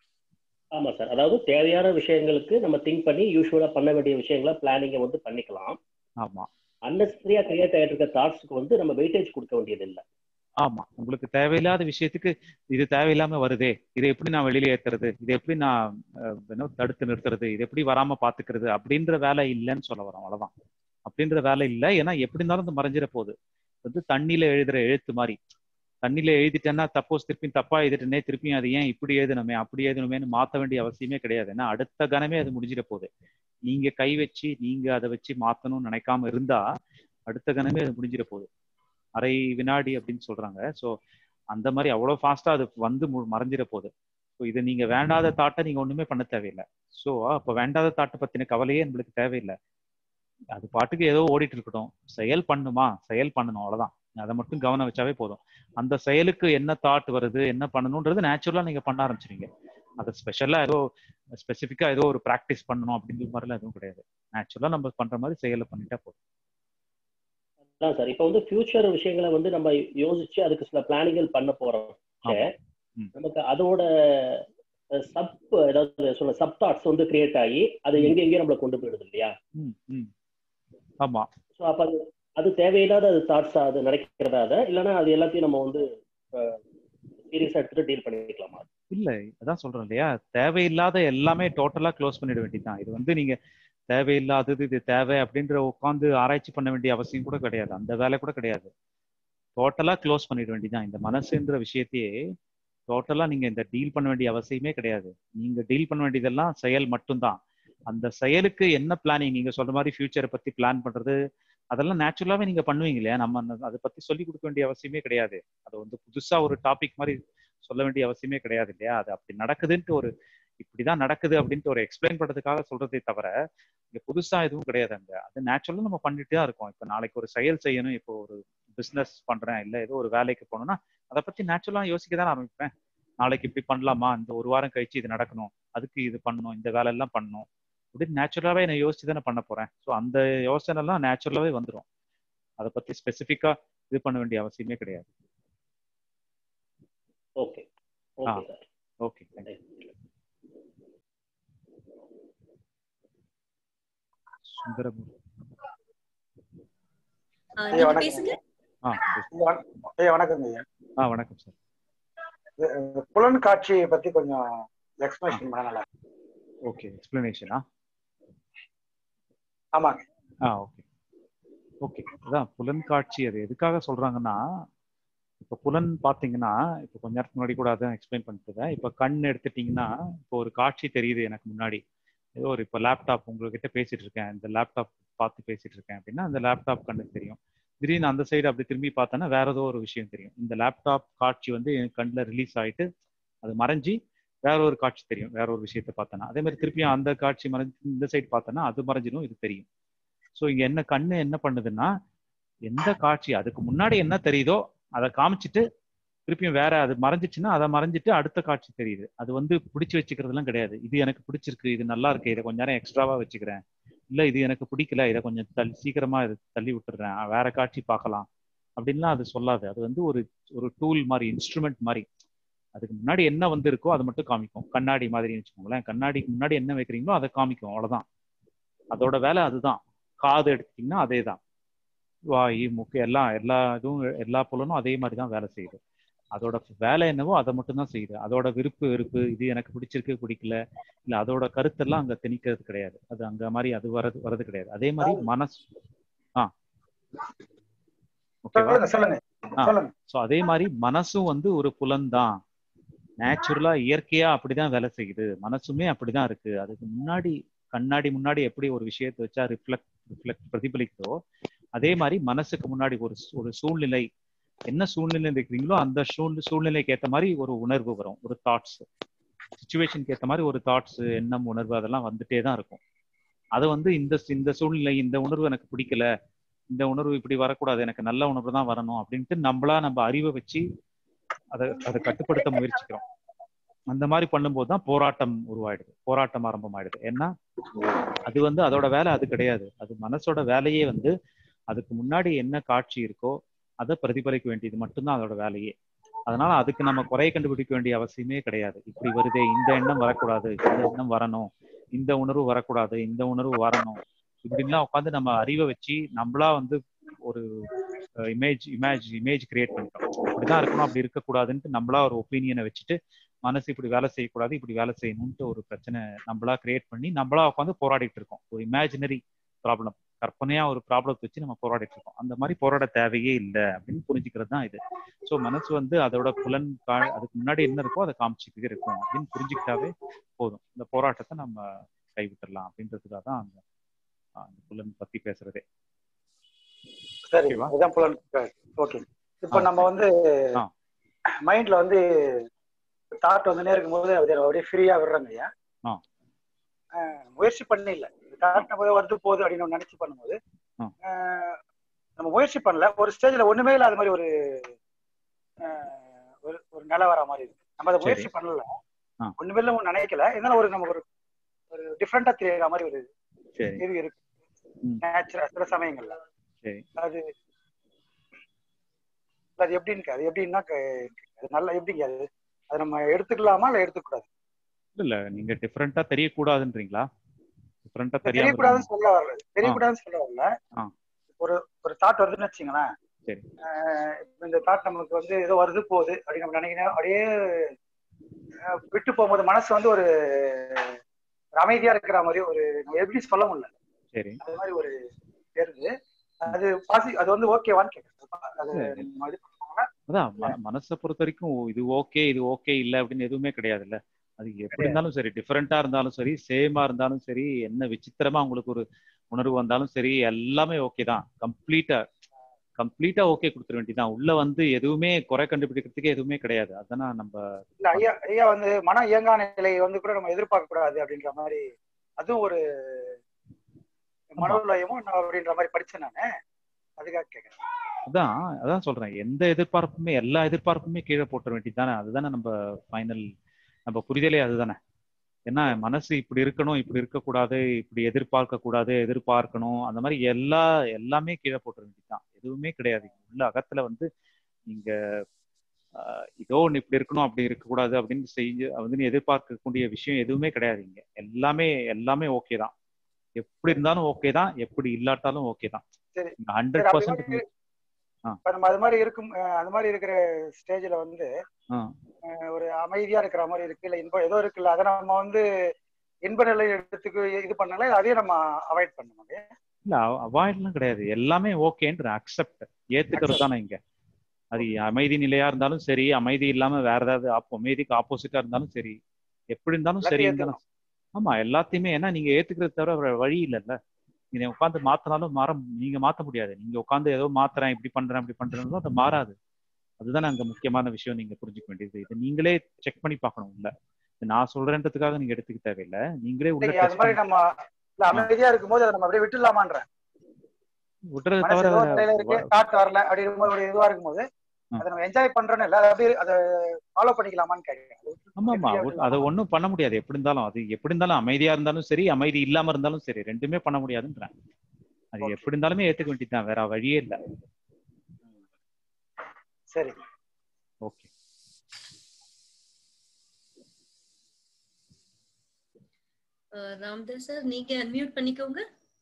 ஆமா சார், அதாவது தேவையான விஷயங்களுக்கு நம்ம திங்க் பண்ணி யூஸ்வலா பண்ண வேண்டிய விஷயங்களை பிளானிங்கை வந்து பண்ணிக்கலாம். ஆமா. அன்னெசரியா கிரியேட் ஆகிட்டு இருக்க தாட்ஸ்க்கு வந்து நம்ம வெயிட்டேஜ் கொடுக்க வேண்டியது இல்லை. ஆமா, உங்களுக்கு தேவையில்லாத விஷயத்துக்கு இது தேவையில்லாம வருதே, இதை எப்படி நான் வெளியில ஏத்துறது, இதை எப்படி நான் தடுத்து நிறுத்துறது, இது எப்படி வராம பாத்துக்கிறது அப்படின்ற வேலை இல்லைன்னு சொல்ல வரோம், அவ்வளவுதான். அப்படின்ற வேலை இல்லை. ஏன்னா எப்படி இருந்தாலும் மறைஞ்சிட போகுது. வந்து தண்ணியில எழுதுற எழுத்து மாதிரி, தண்ணியில எழுதிட்டேன்னா தப்போஸ் திருப்பி தப்பா எழுதிட்டேனே, திருப்பியும் அது ஏன் இப்படி எழுதணுமே அப்படி எழுதணுமேனு மாற்ற வேண்டிய அவசியமே கிடையாது. ஏன்னா அடுத்த கணமே அது முடிஞ்சிட போகுது. நீங்க கை வச்சு நீங்க அதை வச்சு மாத்தணும்னு நினைக்காம இருந்தா அடுத்த கணமே அது முடிஞ்சிட போகுது. அரை வினாடி அப்படின்னு சொல்றாங்க. ஸோ அந்த மாதிரி அவ்வளோ ஃபாஸ்டா அது வந்து மறைஞ்சிட போகுது. ஸோ இதை நீங்க வேண்டாத தாட்டை நீங்க ஒண்ணுமே பண்ண தேவையில்லை. ஸோ அப்போ வேண்டாத தாட்டை பத்தின கவலையே நம்மளுக்கு தேவையில்லை. அது பாட்டுக்கு ஏதோ ஓடிட்டு இருக்கட்டும். செயல் பண்ணுமா, செயல் பண்ணணும், அவ்வளவுதான். அதை மட்டும் கவனம் வச்சாவே போதும். அந்த செயலுக்கு என்ன தாட் வருது, என்ன பண்ணணும்ன்றது நேச்சுரலா நீங்க பண்ண ஆரம்பிச்சிருங்க. அதை ஸ்பெஷலா ஏதோ ஸ்பெசிஃபிக்கா ஏதோ ஒரு ப்ராக்டிஸ் பண்ணணும் அப்படிங்கிற மாதிரிலாம் எதுவும் கிடையாது. நேச்சுரலா நம்ம பண்ற மாதிரி செயலை பண்ணிட்டா போதும். அதான் சார், இப்போ வந்து ஃபியூச்சர் விஷயங்களை வந்து நம்ம யோசிச்சு அதுக்கு சில பிளானிங்கள் பண்ண போறோம். நமக்கு அதோட சப் தாட்ஸ் வந்து கிரியேட் ஆகி அது எங்கெங்கே நம்மளை கொண்டு போயிடுது இல்லையா? ஆமா. ஸோ அப்போ அது தேவையில்லாத அது தாட்ஸ் அது நடக்கிறதா, அதை இல்லைன்னா அது எல்லாத்தையும் நம்ம வந்து சீரியஸா எடுத்துட்டு டீல் பண்ணிக்கலாமா? இல்ல, அதான் சொல்றேன் இல்லையா, தேவையில்லாத எல்லாமே டோட்டலா க்ளோஸ் பண்ணிட வேண்டியதுதான். இது வந்து நீங்க தேவையில்லாதது இது தேவை அப்படின்ற உட்காந்து ஆராய்ச்சி பண்ண வேண்டிய அவசியம் கூட கிடையாது. அந்த வேலை கூட கிடையாது. டோட்டலா க்ளோஸ் பண்ணிட வேண்டியதுதான். இந்த மனசுன்ற விஷயத்தையே டோட்டலா நீங்க இந்த டீல் பண்ண வேண்டிய அவசியமே கிடையாது. நீங்க டீல் பண்ண வேண்டியதெல்லாம் செயல் மட்டும்தான். அந்த செயலுக்கு என்ன பிளானிங், நீங்க சொல்ற மாதிரி ஃபியூச்சரை பத்தி பிளான் பண்றது அதெல்லாம் நேச்சுரலாவே நீங்க பண்ணுவீங்க இல்லையா? நம்ம அதை பத்தி சொல்லி கொடுக்க வேண்டிய அவசியமே கிடையாது. அது வந்து புதுசா ஒரு டாபிக் மாதிரி சொல்ல வேண்டிய அவசியமே கிடையாது இல்லையா? அது அப்படி நடக்குதுன்ட்டு ஒரு இப்படிதான் நடக்குது அப்படின்ட்டு ஒரு எக்ஸ்பிளைன் பண்றதுக்காக சொல்றதே தவிர இங்க புதுசா எதுவும் கிடையாது. அங்க அது நேச்சுரலா நம்ம பண்ணிட்டு தான் இருக்கோம். இப்ப நாளைக்கு ஒரு செயல் செய்யணும், இப்போ ஒரு பிசினஸ் பண்றேன், இல்ல ஏதோ ஒரு வேலைக்கு போகணும்னா அதை பத்தி நேச்சுரலா யோசிக்க தான் ஆரம்பிப்பேன். நாளைக்கு இப்படி பண்ணலாமா, இந்த ஒரு வாரம் கழிச்சு இது நடக்கணும், அதுக்கு இது பண்ணணும், இந்த வேலை எல்லாம் பண்ணணும் அப்படின்னு நேச்சுரலாவே நான் யோசிச்சு தானே பண்ண போறேன். ஸோ அந்த யோசனை எல்லாம் நேச்சுரலாவே வந்துடும். அதை பத்தி ஸ்பெசிஃபிக்கா இது பண்ண வேண்டிய அவசியமே கிடையாது. Okay okay. வணக்கம் ஐயா. வணக்கம் சார். புலன் காட்சியை பத்தி கொஞ்சம் எக்ஸ்பிளேஷன் பண்ணல. ஓகே, எக்ஸ்பிளனேஷனா? ஆமாங்க. Okay okay. அதான் புலன் காட்சி அது எதுக்காக சொல்றாங்கன்னா, இப்போ புலன் பார்த்தீங்கன்னா, இப்போ கொஞ்ச நேரத்துக்கு முன்னாடி கூட அதான் எக்ஸ்பிளைன் பண்ணிட்டு, இப்போ கண் எடுத்துட்டீங்கன்னா, இப்போ ஒரு காட்சி தெரியுது எனக்கு முன்னாடி. ஏதோ ஒரு இப்போ லேப்டாப் உங்ககிட்ட பேசிட்டு இருக்கேன், இந்த லேப்டாப் பார்த்து பேசிட்டு இருக்கேன் அப்படின்னா அந்த லேப்டாப் கண்ணுக்கு தெரியும். திடீர்னு அந்த சைடு அப்படி திரும்பி பார்த்தோன்னா வேற ஏதோ ஒரு விஷயம் தெரியும். இந்த லேப்டாப் காட்சி வந்து என் கண்ணில் ரிலீஸ் ஆகிட்டு அது மறைஞ்சி வேற ஒரு காட்சி தெரியும், வேற ஒரு விஷயத்த பார்த்தோன்னா. அதே மாதிரி திருப்பியும் அந்த காட்சி மறைஞ்சு இந்த சைடு பார்த்தோன்னா அது மறைஞ்சிடும், இது தெரியும். ஸோ இங்க என்ன கண்ணு என்ன பண்ணுதுன்னா, எந்த காட்சி அதுக்கு முன்னாடி என்ன தெரியுதோ அதை காமிச்சிட்டு திருப்பியும் வேற அது மறைஞ்சிச்சுன்னா அதை மறைஞ்சிட்டு அடுத்த காட்சி தெரியுது. அது வந்து பிடிச்சி வச்சுக்கிறதுலாம் கிடையாது. இது எனக்கு பிடிச்சிருக்கு, இது நல்லா இருக்கு, இதை கொஞ்ச நேரம் எக்ஸ்ட்ராவா வச்சுக்கிறேன், இல்லை இது எனக்கு பிடிக்கல, இதை கொஞ்சம் சீக்கிரமா இது தள்ளி விட்டுறேன், வேற காட்சி பார்க்கலாம் அப்படின்லாம் அது சொல்லாது. அது வந்து ஒரு டூல் மாதிரி, இன்ஸ்ட்ருமெண்ட் மாதிரி. அதுக்கு முன்னாடி என்ன வந்து இருக்கோ அதை மட்டும் காமிக்கும். கண்ணாடி மாதிரின்னு வச்சுக்கோங்களேன். கண்ணாடிக்கு முன்னாடி என்ன வைக்கிறீங்களோ அதை காமிக்கும், அவ்வளவுதான். அதோட வேலை அதுதான். காது எடுத்தீங்கன்னா அதே தான். வாய் மூக்கு எல்லா இதுவும் எல்லா புலனும் அதே மாதிரி தான் வேலை செய்யுது. அதோட வேலை என்னவோ அதை மட்டும் தான் செய்யுது. அதோட விருப்பு வெறுப்பு, இது எனக்கு பிடிச்சிருக்கு பிடிக்கல, இல்லை அதோட கருத்தெல்லாம் அங்க திணிக்கிறது கிடையாது. அது அங்க மாதிரி அது வர்றது கிடையாது. அதே மாதிரி மனசு ஓகேவா? ஸோ அதே மாதிரி மனசும் வந்து ஒரு புலன் தான். நேச்சுரலா இயற்கையா அப்படிதான் வேலை செய்யுது. மனசுமே அப்படிதான் இருக்கு. அதுக்கு முன்னாடி கண்ணாடி முன்னாடி எப்படி ஒரு விஷயத்தை வச்சா ரிஃப்ளெக்ட் பிரதிபலிக்குதோ அதே மாதிரி மனசுக்கு முன்னாடி ஒரு சூழ்நிலை, என்ன சூழ்நிலை இருக்கிறீங்களோ அந்த சூழ்நிலைக்கு ஏற்ற மாதிரி ஒரு உணர்வு வரும், ஒரு தாட்ஸ், சிச்சுவேஷனுக்கு ஏற்ற மாதிரி ஒரு தாட்ஸ், எண்ணம், உணர்வு அதெல்லாம் வந்துட்டே தான் இருக்கும். அது வந்து இந்த சூழ்நிலை, இந்த உணர்வு எனக்கு பிடிக்கல, இந்த உணர்வு இப்படி வரக்கூடாது, எனக்கு நல்ல உணர்வு தான் வரணும் அப்படின்ட்டு நம்ம அறிவை வச்சு அதை கட்டுப்படுத்த முயற்சிக்கிறோம். அந்த மாதிரி பண்ணும்போது தான் போராட்டம் உருவாயிடுது, போராட்டம் ஆரம்பமாயிடுது. ஏன்னா அது வந்து அதோட வேலை அது கிடையாது. அது மனசோட வேலையே வந்து அதுக்கு முன்னாடி என்ன காட்சி இருக்கோ அதை பிரதிபலிக்க வேண்டியது மட்டும்தான் அதோட வேலையே. அதனால அதுக்கு நம்ம குறைய கண்டுபிடிக்க வேண்டிய அவசியமே கிடையாது. இப்படி வருதே, இந்த எண்ணம் வரக்கூடாது, இந்த எண்ணம் வரணும், இந்த உணர்வு வரக்கூடாது, இந்த உணர்வு வரணும், இப்படின்லாம் உட்காந்து நம்ம அறிவை வச்சு நம்மளா வந்து ஒரு இமேஜ் கிரியேட் பண்ணிட்டோம். இப்படிதான் இருக்கணும், அப்படி இருக்கக்கூடாதுன்ட்டு நம்மளா ஒரு ஒப்பீனியனை வச்சுட்டு மனசு இப்படி வேலை செய்யக்கூடாது, இப்படி வேலை செய்யணும்ட்டு ஒரு பிரச்சனை நம்மளா கிரியேட் பண்ணி நம்மளா உட்காந்து போராடிட்டு இருக்கோம். ஒரு இமேஜினரி ப்ராப்ளம், கற்பனையா ஒரு ப்ராப்ளத்தை வச்சு நம்ம போராடிட்டு இருக்கோம். அந்த மாதிரி போராட தேவையே இல்லை அப்படின்னு புரிஞ்சுக்கிறது தான் இது. ஸோ மனசு வந்து அதோட புலன் அதுக்கு முன்னாடி என்ன இருக்கோ அதை காமிச்சுக்கிட்டே இருக்கும் அப்படின்னு புரிஞ்சுக்கிட்டாவே போதும். இந்த போராட்டத்தை நம்ம கைவிட்டுடலாம் அப்படின்றதுக்காக தான் அந்த புலன் பத்தி பேசுறதே. சரி, அதுதான் புலன். ஓகே. இப்போ நம்ம வந்து மைண்ட்ல வந்து தாட் வந்துனே இருக்கும்போது அப்படியே ஃப்ரீயா விடுறாங்க ஐயா. முயற்சி பண்ண இல்லை, தாட் வருது போகுது அப்படின்னு நம்ம நினைச்சு பண்ணும்போது நம்ம முயற்சி பண்ணல, ஒரு ஸ்டேஜ்ல ஒண்ணுமே இல்லாத மாதிரி ஒரு ஒரு நிலை வர மாதிரி இருக்கு. நம்ம அதை முயற்சி பண்ணல, ஒண்ணுமே இல்லை நினைக்கல, இருந்தாலும் ஒரு நமக்கு ஒரு டிஃப்ரெண்டா தெரியற மாதிரி ஒரு இது இருக்கு நேச்சுரல் சில சமயங்கள்ல. அது அது எப்படின்னு அது எப்படின்னா அது நல்லா எப்படிங்க அது நம்ம எடுத்துக்கலாமா இல்ல எடுத்துக்கூடாது? இல்ல நீங்க டிஃபரெண்டா தெரியக்கூடாதுன்றீங்களா? டிஃபரெண்டா தெரியக்கூடாதுன்னு சொல்ல வரல, தெரியக்கூடாதுன்னு சொல்ல வரல. ஒரு தாட் வருதுன்னு வச்சுங்களேன், இந்த தாட் நமக்கு வந்து ஏதோ வருது போகுது அப்படின்னு நம்ம நினைக்கிறோம், அப்படியே விட்டு போகும்போது மனசு வந்து ஒரு அமைதியா இருக்கிற மாதிரி ஒரு எப்படி சொல்ல முடியல, அது மாதிரி ஒரு தெரியுது. அது அது வந்து ஓகேவான்னு கேட்குறேன். அதான் மனசை பொறுத்த வரைக்கும் இது ஓகே இது ஓகே இல்லை அப்படின்னு எதுவுமே கிடையாதுல்ல. அது எப்படி இருந்தாலும் சரி, டிஃபரெண்டா இருந்தாலும் சரி, சேமா இருந்தாலும் சரி, என்ன விசித்திரமா உங்களுக்கு ஒரு உணர்வு வந்தாலும் சரி, எல்லாமே ஓகே தான். கம்ப்ளீட்டா ஓகே கொடுத்துட வேண்டியதான். உள்ள வந்து எதுவுமே குறை கண்டுபிடிக்கிறதுக்கே எதுவுமே கிடையாது. அதான் நம்ம இல்ல ஐயா வந்து மன இயங்கா நிலை வந்து கூட நம்ம எதிர்பார்க்க கூடாது அப்படின்ற மாதிரி, அதுவும் ஒரு மனோலயமும் அப்படின்ற மாதிரி படிச்சேன் நானு, அதுக்காக கேட்கிறேன். அதான் சொல்றேன், எந்த எதிர்பார்ப்புமே எல்லா எதிர்பார்ப்புமே கீழே போட்ட வேண்டியதுதானே. அதுதானே நம்ம ஃபைனல் நம்ம புரிதலே அதுதானே. ஏன்னா மனசு இப்படி இருக்கணும், இப்படி இருக்கக்கூடாது, இப்படி எதிர்பார்க்க கூடாது, எதிர்பார்க்கணும், அந்த மாதிரி எல்லாமே கீழே போட்ட வேண்டியதுதான். எதுவுமே கிடையாது உள்ள அகத்துல வந்து நீங்க இதோ ஒன்று இப்படி இருக்கணும் அப்படி இருக்கக்கூடாது அப்படின்னு வந்து எதிர்பார்க்கக்கூடிய விஷயம் எதுவுமே கிடையாது. இங்க எல்லாமே ஓகே தான். எப்படி இருந்தாலும் ஓகே தான், எப்படி இல்லாட்டாலும் ஓகே தான். 100% நம்ம அது மாதிரி இருக்கும். அது மாதிரி இருக்கிற ஸ்டேஜ்ல வந்து ஒரு அமைதியா இருக்கிற மாதிரி இருக்கு, இல்ல இன்பம் ஏதோ இருக்குல்ல, அதை நம்ம வந்து இன்ப நிலை எடுத்துக்கு இது பண்ணல, அதையும் நம்ம அவாய்ட் பண்ணணும். இல்ல அவாய்ட்லாம் கிடையாது, எல்லாமே ஓகேன்ற அக்செப்ட் ஏத்துக்கிறது தானே இங்க. அது அமைதி நிலையா இருந்தாலும் சரி, அமைதி இல்லாம வேற ஏதாவது அமைதிக்கு ஆப்போசிட்டா இருந்தாலும் சரி, எப்படி இருந்தாலும் சரி இருந்தாலும் ஆமா எல்லாத்தையுமே. ஏன்னா நீங்க ஏத்துக்கிறது தவிர வழி இல்லைல்ல. நீங்க உட்காந்து மாத்தினாலும் நீங்க மாத்த முடியாது. நீங்க உட்காந்து ஏதோ மாத்துறேன் இப்படி பண்றேன் அப்படி பண்றேன்னு அது மாறாது. அதுதானே அங்க முக்கியமான விஷயம். நீங்க புரிஞ்சுக்க வேண்டியது இதை நீங்களே செக் பண்ணி பார்க்கணும். இல்ல நான் சொல்றேன்றதுக்காக நீங்க எடுத்துக்க தேவையில்லை, நீங்களே உள்ள அது மாதிரி நம்ம அமைதியா இருக்கும்போது அதை நம்ம அப்படியே விட்டுலாமான்ற விட்டுறது தவிர காட்டு வரல அப்படின்னு ஒரு இதுவா இருக்கும்போது அதை நம்ம என்ஜாய் பண்றோன்னு இல்லை, அப்படியே அதை ஃபாலோ பண்ணிக்கலாமான்னு கேட்கிறேன். ஆமா அதை ஒன்றும் பண்ண முடியாது. எப்படி இருந்தாலும் அது எப்படி இருந்தாலும் அமைதியா இருந்தாலும் சரி, அமைதி இல்லாம இருந்தாலும் சரி, ரெண்டுமே பண்ண முடியாதுன்றேன். அது எப்படி இருந்தாலுமே ஏத்துக்க வேண்டியதுதான், வேற வழியே இல்லை. சரி ஓகே. ராம்தாஸ் சார் நீங்க அன்மியூட் பண்ணிக்கோங்க.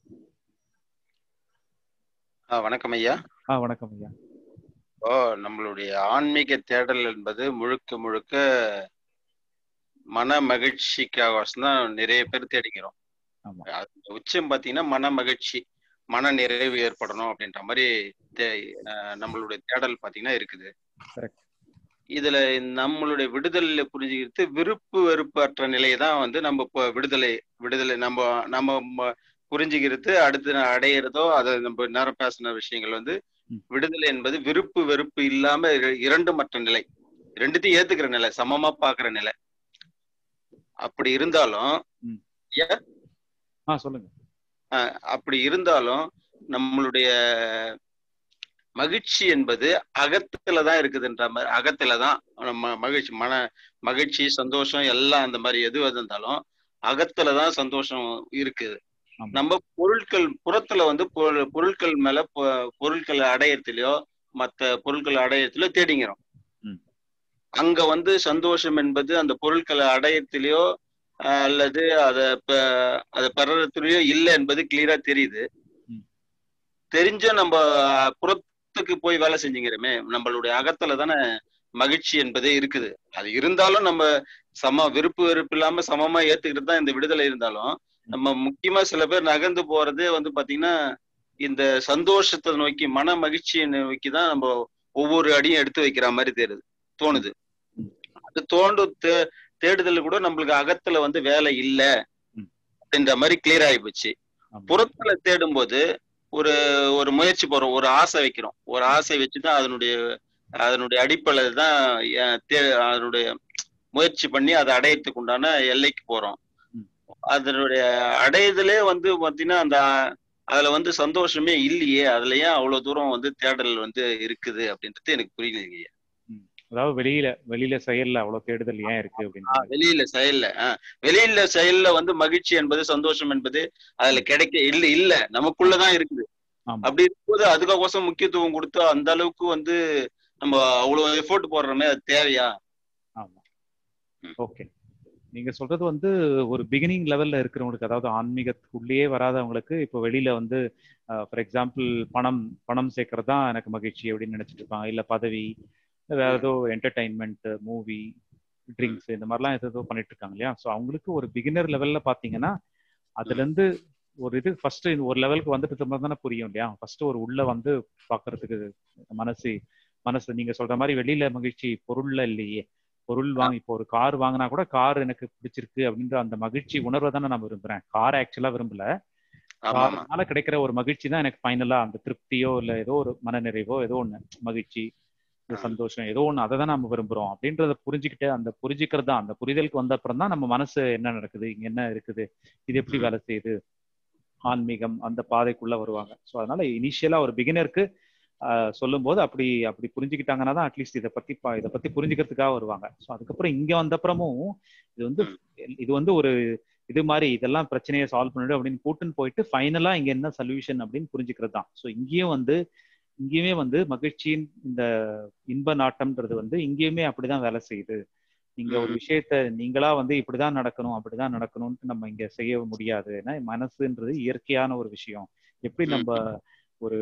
வணக்கம் ஐயா. வணக்கம் ஐயா. நம்மளுடைய ஆன்மீக தேடல் என்பது முழுக்க முழுக்க மன மகிழ்ச்சிக்காக தான் நிறைய பேர் தேடிக்கிறோம். உச்சம் பாத்தீங்கன்னா மன மகிழ்ச்சி, மன நிறைவு ஏற்படணும் அப்படின்ற மாதிரி நம்மளுடைய தேடல் பாத்தீங்கன்னா இருக்குது. இதுல நம்மளுடைய விடுதலையில புரிஞ்சுக்கிறது விருப்பு வெறுப்பு அற்ற நிலையை தான் வந்து நம்ம இப்போ விடுதலை நம்ம புரிஞ்சுக்கிறது. அடுத்து அடையிறதோ அதை நம்ம நேரம் பேசின விஷயங்கள் வந்து விடுதலை என்பது விருப்பு வெறுப்பு இல்லாம இரண்டு மற்ற நிலை, ரெண்டுத்தையும் ஏத்துக்கிற நிலை, சமமா பாக்குற நிலை. அப்படி இருந்தாலும் சொல்லுங்க. அப்படி இருந்தாலும் நம்மளுடைய மகிழ்ச்சி என்பது அகத்துலதான் இருக்குதுன்ற மாதிரி, அகத்துலதான் நம்ம மகிழ்ச்சி சந்தோஷம் எல்லாம் அந்த மாதிரி எது இருந்தாலும் அகத்துலதான் சந்தோஷம் இருக்குது. நம்ம புறத்துல வந்து பொருட்கள் மேல பொருட்களை அடையறதுலயோ மற்ற பொருட்களை அடையறதுலயோ தேடிங்கிறோம். அங்க வந்து சந்தோஷம் என்பது அந்த பொருட்களை அடையறதுலயோ அல்லது அதை பெறறதுலயோ இல்லை என்பது கிளியரா தெரியுது. தெரிஞ்சும் நம்ம புறத்துக்கு போய் வேலை செஞ்சுங்கிறோமே, நம்மளுடைய அகத்துல தானே மகிழ்ச்சி என்பதே இருக்குது. அது இருந்தாலும் நம்ம விருப்பு வெறுப்பு இல்லாம சமமா ஏத்துக்கிட்டு தான் இந்த விடுதலை இருந்தாலும், நம்ம முக்கியமா சில பேர் நகர்ந்து போறதே வந்து பாத்தீங்கன்னா இந்த சந்தோஷத்தை நோக்கி, மன மகிழ்ச்சியை நோக்கிதான் நம்ம ஒவ்வொரு அடியும் எடுத்து வைக்கிற மாதிரி தோணுது. அது தேடுதல் கூட நம்மளுக்கு அகத்துல வந்து வேலை இல்லை அப்படின்ற மாதிரி கிளியர் ஆகி போச்சு. புறத்துல தேடும் போது ஒரு முயற்சி போறோம், ஒரு ஆசை வைக்கிறோம், ஒரு ஆசை வச்சுதான் அதனுடைய அடிப்படையில தான் அதனுடைய முயற்சி பண்ணி அதை அடையறதுக்கு உண்டான எல்லைக்கு போறோம். அதனுடைய அடையதலே வந்து பாத்தீங்கன்னா அந்த அதுல வந்து சந்தோஷமே இல்லையே, அதுல ஏன் அவ்வளவு தூரம் வந்து தேடல் வந்து இருக்குது அப்படின்றது எனக்கு புரியலைங்க. அதாவது வெளியில செயல்ல அவ்வளவு தேடுதல் ஏன் இருக்கு அப்படின்னு வெளியில செயல்ல வந்து மகிழ்ச்சி என்பது, சந்தோஷம் என்பது அதுல கிடைக்க இல்ல நமக்குள்ளதான் இருக்குது. அப்படி இருக்கும்போது அதுக்கோசம் முக்கியத்துவம் கொடுத்து அந்த அளவுக்கு வந்து நம்ம அவ்வளவு எஃபோர்ட் போடுறோமே, அது தேவையா? ஆமா, ஓகே. நீங்க சொல்றது வந்து ஒரு பிகினிங் லெவல்ல இருக்கிறவங்களுக்கு, அதாவது ஆன்மீகத்துக்குள்ளேயே வராதவங்களுக்கு இப்போ வெளியில வந்து ஃபார் எக்ஸாம்பிள் பணம் சேர்க்கறது தான் எனக்கு மகிழ்ச்சி அப்படின்னு நினைச்சிட்டு இருப்பாங்க. இல்ல பதவி, வேற ஏதோ என்டர்டைன்மெண்ட், மூவி, ட்ரிங்க்ஸ், இந்த மாதிரிலாம் ஏதோ பண்ணிட்டு இருக்காங்க இல்லையா? ஸோ அவங்களுக்கு ஒரு பிகினர் லெவல்ல பாத்தீங்கன்னா அதுல இருந்து ஒரு இது ஃபர்ஸ்ட் ஒரு லெவலுக்கு வந்துட்டு தானே புரியும் இல்லையா? ஃபர்ஸ்ட் ஒரு உள்ள வந்து பாக்குறதுக்கு மனசு நீங்க சொல்ற மாதிரி வெளியில மகிழ்ச்சி பொருள்ல இல்லையே. பொருள் இப்போ ஒரு கார் வாங்கினா கூட கார் எனக்கு பிடிச்சிருக்கு அப்படின்ற அந்த மகிழ்ச்சி உணர்வை தானே நான் விரும்புறேன். கார் ஆக்சுவலா விரும்பல. கார்னால கிடைக்கிற ஒரு மகிழ்ச்சி தான் எனக்கு ஃபைனலா அந்த திருப்தியோ இல்ல ஏதோ ஒரு மனநிறைவோ ஏதோ ஒண்ணு மகிழ்ச்சி, சந்தோஷம், ஏதோ ஒண்ணு அதை தான் நம்ம விரும்புறோம் அப்படின்றத புரிஞ்சுக்கிட்டு அந்த புரிஞ்சுக்கிறது தான் அந்த புரிதலுக்கு வந்த அப்புறம் தான் நம்ம மனசு என்ன நடக்குது, இங்க என்ன இருக்குது, இது எப்படி வேலை செய்யுது, ஆன்மீகம் அந்த பாதைக்குள்ள வருவாங்க. ஸோ அதனால இனிஷியலா ஒரு பிகினருக்கு சொல்லும் போது அப்படி புரிஞ்சுக்கிட்டாங்கன்னா தான் அட்லீஸ்ட் இதை பத்தி புரிஞ்சுக்கிறதுக்காக வருவாங்க. ஸோ அதுக்கப்புறம் இங்க வந்தப்புறமும் இது வந்து ஒரு இது மாதிரி இதெல்லாம் பிரச்சனையை சால்வ் பண்ணிடும் அப்படின்னு கூட்டுன்னு போயிட்டு ஃபைனலா இங்க என்ன சொல்யூஷன் அப்படின்னு புரிஞ்சுக்கிறது தான். ஸோ இங்கேயுமே வந்து மகிழ்ச்சியின் இந்த இன்ப நாட்டம்ன்றது வந்து இங்கேயுமே அப்படிதான் வேலை செய்யுது. நீங்க ஒரு விஷயத்த நீங்களா வந்து இப்படிதான் நடக்கணும் அப்படிதான் நடக்கணும்னு நம்ம இங்க செய்ய முடியாது. ஏன்னா மனசுன்றது இயற்கையான ஒரு விஷயம். எப்படி நம்ம ஒரு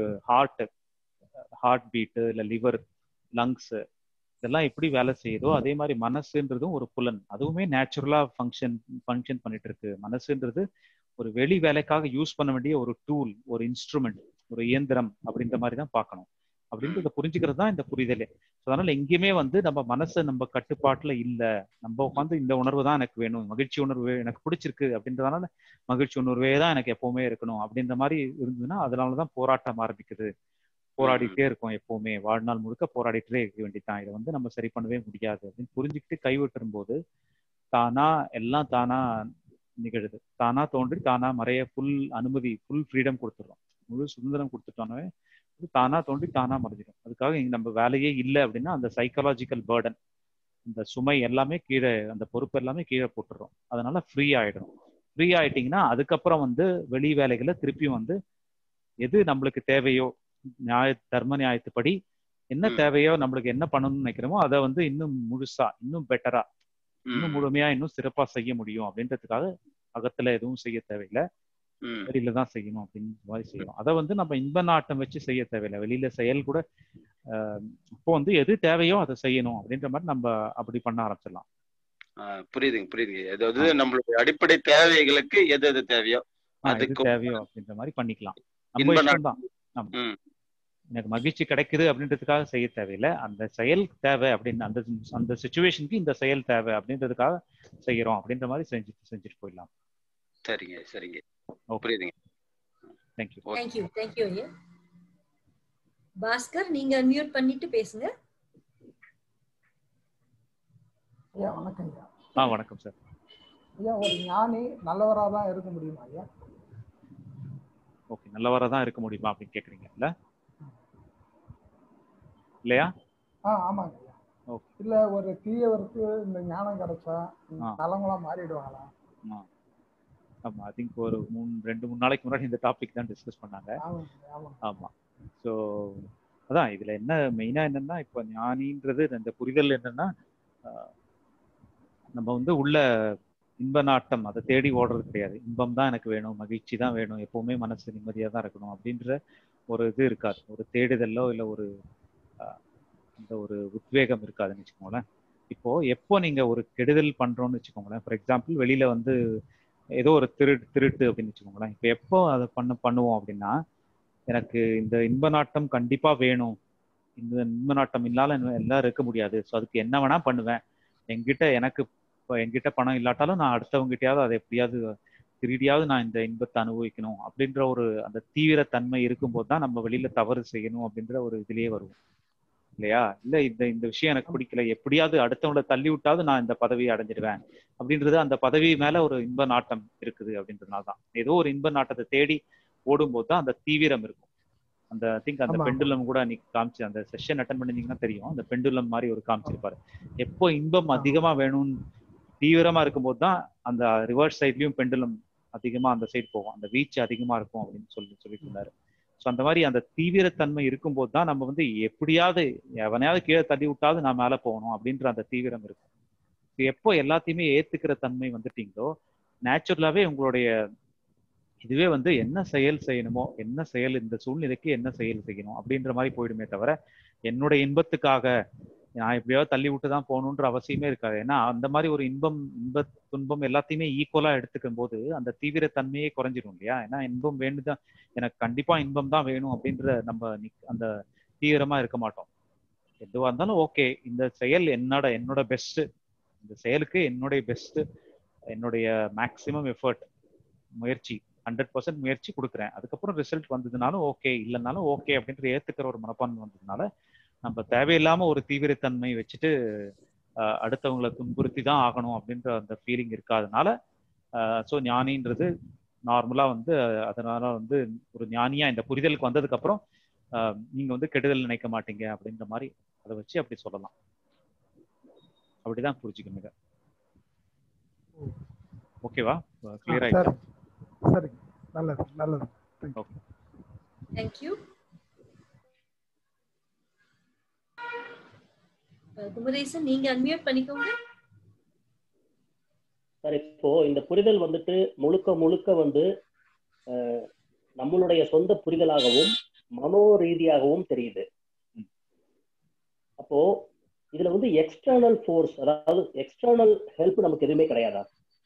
ஹார்ட் பீட்டு இல்ல லிவர், லங்ஸ் இதெல்லாம் எப்படி வேலை செய்யுதோ அதே மாதிரி மனசுன்றதும் ஒரு புலன், அதுவுமே நேச்சுரலா ஃபங்க்ஷன் பண்ணிட்டு இருக்கு. மனசுன்றது ஒரு வெளி வேலைக்காக யூஸ் பண்ண வேண்டிய ஒரு டூல், ஒரு இன்ஸ்ட்ருமெண்ட், ஒரு இயந்திரம் அப்படின்ற மாதிரி தான் பார்க்கணும். அப்படின்றத புரிஞ்சுக்கிறது தான் இந்த புரிதலே. அதனால எங்கேயுமே வந்து நம்ம மனசை நம்ம கட்டுப்பாட்டுல இல்ல, நம்ம உட்காந்து இந்த உணர்வு தான் எனக்கு வேணும், மகிழ்ச்சி உணர்வு எனக்கு பிடிச்சிருக்கு அப்படின்றதுனால மகிழ்ச்சி உணர்வே தான் எனக்கு எப்பவுமே இருக்கணும் அப்படின்ற மாதிரி இருந்ததுன்னா அதனாலதான் போராட்டம் ஆரம்பிக்குது. போராடிட்டே இருக்கும், எப்பவுமே வாழ்நாள் முழுக்க போராடிட்டே இருக்க வேண்டியதான். இதை வந்து நம்ம சரி பண்ணவே முடியாது அப்படின்னு புரிஞ்சுக்கிட்டு கைவிட்டுரும் போது தானா எல்லாம் தானா நிகழுது. தானா தோன்றி தானா மறைய ஃபுல் அனுமதி, ஃபுல் ஃப்ரீடம் கொடுத்துடுறோம், முழு சுதந்திரம் கொடுத்துட்டோன்னே தானா தோன்றி தானா மறைஞ்சிடும். அதுக்காக இங்க நம்ம வேலையே இல்லை அப்படின்னா அந்த சைக்காலஜிக்கல் பேர்டன், அந்த சுமை எல்லாமே கீழே, அந்த பொறுப்பு எல்லாமே கீழே போட்டுடுறோம். அதனால ஃப்ரீ ஆயிடும். ஃப்ரீ ஆயிட்டீங்கன்னா அதுக்கப்புறம் வந்து வெளி வேலைகளை திருப்பியும் வந்து எது நம்மளுக்கு தேவையோ, தர்ம நியாயத்துப்படி என்ன தேவையோ, நம்மளுக்கு என்ன பண்ணணும்னு நினைக்கிறோமோ அதை வந்து இன்னும் முழுசா, இன்னும் பெட்டரா, இன்னும் முழுமையா, இன்னும் சிறப்பா செய்ய முடியும் அப்படின்றதுக்காக அகத்துல எதுவும் செய்ய தேவையில்லை, வெளியில தான் செய்யணும் அப்படின்னு மாதிரி செய்யணும். அதை வந்து நம்ம இன்ப நாட்டம் வச்சு செய்ய தேவையில்லை. வெளியில செயல் கூட இப்போ வந்து எது தேவையோ அதை செய்யணும் அப்படின்ற மாதிரி நம்ம அப்படி பண்ண ஆரம்பிச்சிடலாம். புரியுதுங்க. அதாவது நம்மளுடைய அடிப்படை தேவைகளுக்கு எது எது தேவையோ அப்படின்ற மாதிரி பண்ணிக்கலாம். நம்ம இஷ்டம் தான். எனக்கு மகிழ்ச்சி கிடைக்குது அப்படின்றதுக்காக செய்ய தேவையில்லை, அந்த செயல் தேவை அப்படின்னு, அந்த சிச்சுவேஷனுக்கு இந்த செயல் தேவை அப்படின்றதுக்காக செய்யறோம் அப்படின்ற மாதிரி செஞ்சுட்டு போயிடலாம். சரிங்க. புரியுதுங்க. தேங்க்யூ ஐயா. பாஸ்கர், நீங்க அன்மியூட் பண்ணிட்டு பேசுங்க. ஐயா வணக்கம் ஐயா. வணக்கம் சார். ஐயா, ஒரு ஞானி நல்லவரா தான் இருக்க முடியுமா ஐயா? ஓகே, நல்லவரா தான் இருக்க முடியுமா அப்படின்னு கேக்குறீங்க இல்லையா? ஆமாங்க ஐயா. இல்ல ஒரு தீயவருக்கு இந்த ஞானம் கிடைச்சா நல்லவங்களா மாறிடுவாங்களா? ஆமா, ஐ திங்க் ஒரு 2-3 நாளைக்கு முன்னாடி இந்த டாபிக் தான் டிஸ்கஸ் பண்ணாங்க. ஆமா. ஸோ அதான் இதுல என்ன மெயினா என்னன்னா, இப்போ ஞானின்றது இந்த புரிதல் என்னன்னா, நம்ம வந்து உள்ள இன்ப நாட்டம் அதை தேடி ஓடுறது கிடையாது. இன்பம் தான் எனக்கு வேணும், மகிழ்ச்சி தான் வேணும், எப்பவுமே மனசு நிம்மதியா தான் இருக்கணும் அப்படின்ற ஒரு இது இருக்காது. ஒரு தேடுதலோ இல்லை ஒரு அந்த ஒரு உத்வேகம் இருக்காதுன்னு வச்சுக்கோங்களேன். இப்போ எப்போ நீங்க ஒரு கெடுதல் பண்றோம்னு வச்சுக்கோங்களேன், ஃபார் எக்ஸாம்பிள் வெளியில வந்து ஏதோ ஒரு திருட்டு அப்படின்னு வச்சுக்கோங்களேன். இப்போ எப்போ அதை பண்ணுவோம் அப்படின்னா, எனக்கு இந்த இன்ப நாட்டம் கண்டிப்பா வேணும், இந்த இன்ப நாட்டம் இல்லாத எல்லாரும் இருக்க முடியாது, ஸோ அதுக்கு என்ன வேணா பண்ணுவேன், என்கிட்ட பணம் இல்லாட்டாலும் நான் அடுத்தவங்ககிட்டயாவது அதை எப்படியாவது திருடியாவது நான் இந்த இன்பத்தை அனுபவிக்கணும் அப்படின்ற ஒரு அந்த தீவிர தன்மை இருக்கும்போது தான் நம்ம வெளியில தவறு செய்யணும் அப்படின்ற ஒரு இதுலயே வருவோம். இல்லையா? இல்ல இந்த விஷயம் எனக்கு பிடிக்கல, எப்படியாவது அடுத்தவங்களை தள்ளி விட்டாவது நான் இந்த பதவியை அடைஞ்சிடுவேன் அப்படின்றது, அந்த பதவி மேல ஒரு இன்ப நாட்டம் இருக்குது அப்படின்றதுனால தான். ஏதோ ஒரு இன்ப நாட்டத்தை தேடி ஓடும்போது தான் அந்த தீவிரம் இருக்கும். அந்த திங்க் அந்த பெண்டுலம் கூட அன்னைக்கு காமிச்சு, அந்த செஷன் அட்டன் பண்ணிருந்தீங்கன்னா தெரியும், அந்த பெண்டுலம் மாதிரி ஒரு காமிச்சிருப்பாரு. எப்போ இன்பம் அதிகமா வேணும்னு தீவிரமா இருக்கும்போது தான் அந்த ரிவர்ஸ் சைட்லயும் பெண்டுலம் அதிகமா அந்த சைடு போகும், அந்த வீச்சு அதிகமா இருக்கும் அப்படின்னு சொல்லிட்டு இருந்தாரு. ஸோ அந்த மாதிரி அந்த தீவிரத்தன்மை இருக்கும்போது தான் நம்ம வந்து எப்படியாவது எவனையாவது கீழே தள்ளி விட்டாவது நான் மேலே போகணும் அப்படின்ற அந்த தீவிரம் இருக்கும். எப்போ எல்லாத்தையுமே ஏத்துக்கிற தன்மை வந்துட்டீங்களோ, நேச்சுரலாவே உங்களுடைய இதுவே வந்து என்ன செயல் செய்யணுமோ, என்ன செயல் இந்த சூழ்நிலைக்கு என்ன செயல் செய்யணும் அப்படின்ற மாதிரி போயிடுமே தவிர, என்னோட இன்பத்துக்காக நான் எப்படியாவது தள்ளி விட்டு தான் போகணுன்ற அவசியமே இருக்காது. ஏன்னா அந்த மாதிரி ஒரு இன்ப துன்பம் எல்லாத்தையுமே ஈக்குவலா எடுத்துக்கும் போது அந்த தீவிரத்தன்மையே குறைஞ்சிடும் இல்லையா? ஏன்னா இன்பம் வேணுதான், எனக்கு கண்டிப்பா இன்பம் தான் வேணும் அப்படின்ற நம்ம அந்த தீவிரமா இருக்க மாட்டோம். எதுவா இருந்தாலும் ஓகே, இந்த செயல் என்னோட பெஸ்ட், இந்த செயலுக்கு என்னுடைய பெஸ்ட், என்னுடைய மேக்சிமம் எஃபர்ட், முயற்சி 100% முயற்சி கொடுக்குறேன், அதுக்கப்புறம் ரிசல்ட் வந்ததுனாலும் ஓகே, இல்லைனாலும் ஓகே அப்படின்ற ஏத்துக்கிற ஒரு மனப்பான்மை வந்ததுனால நம்ம தேவையில்லாம ஒரு தீவிரத்தன்மை வச்சுட்டு அடுத்தவங்களை துன்புறுத்தி தான் ஆகணும் அப்படின்ற அந்த ஃபீலிங் இருக்காதனால, ஸோ ஞானின்றது நார்மலா வந்து அதனால வந்து ஒரு ஞானியா இந்த புரிதலுக்கு வந்ததுக்கு அப்புறம் நீங்க வந்து கெடுதல் நினைக்க மாட்டீங்க அப்படின்ற மாதிரி அதை வச்சு அப்படி சொல்லலாம். அப்படிதான் புரிஞ்சுக்கணுங்க. ஓகேவா? கிளியர் ஆயிடுச்சா? சரி, நல்லது நல்லது. Okay, thank you. குமரேசன், நீங்க அன்மியூட் பண்ணிக்கோங்க. சார், இப்போ இந்த புரிதல் வந்துட்டு முழுக்க முழுக்க வந்து நம்மளுடைய சொந்த புரிதலாகவும் மனோ ரீதியாகவும் தெரியுது. அப்போ இதுல வந்து எக்ஸ்டர்னல் ஃபோர்ஸ், அதாவது எக்ஸ்டர்னல் ஹெல்ப் நமக்கு எதுவுமே கிடையாதா?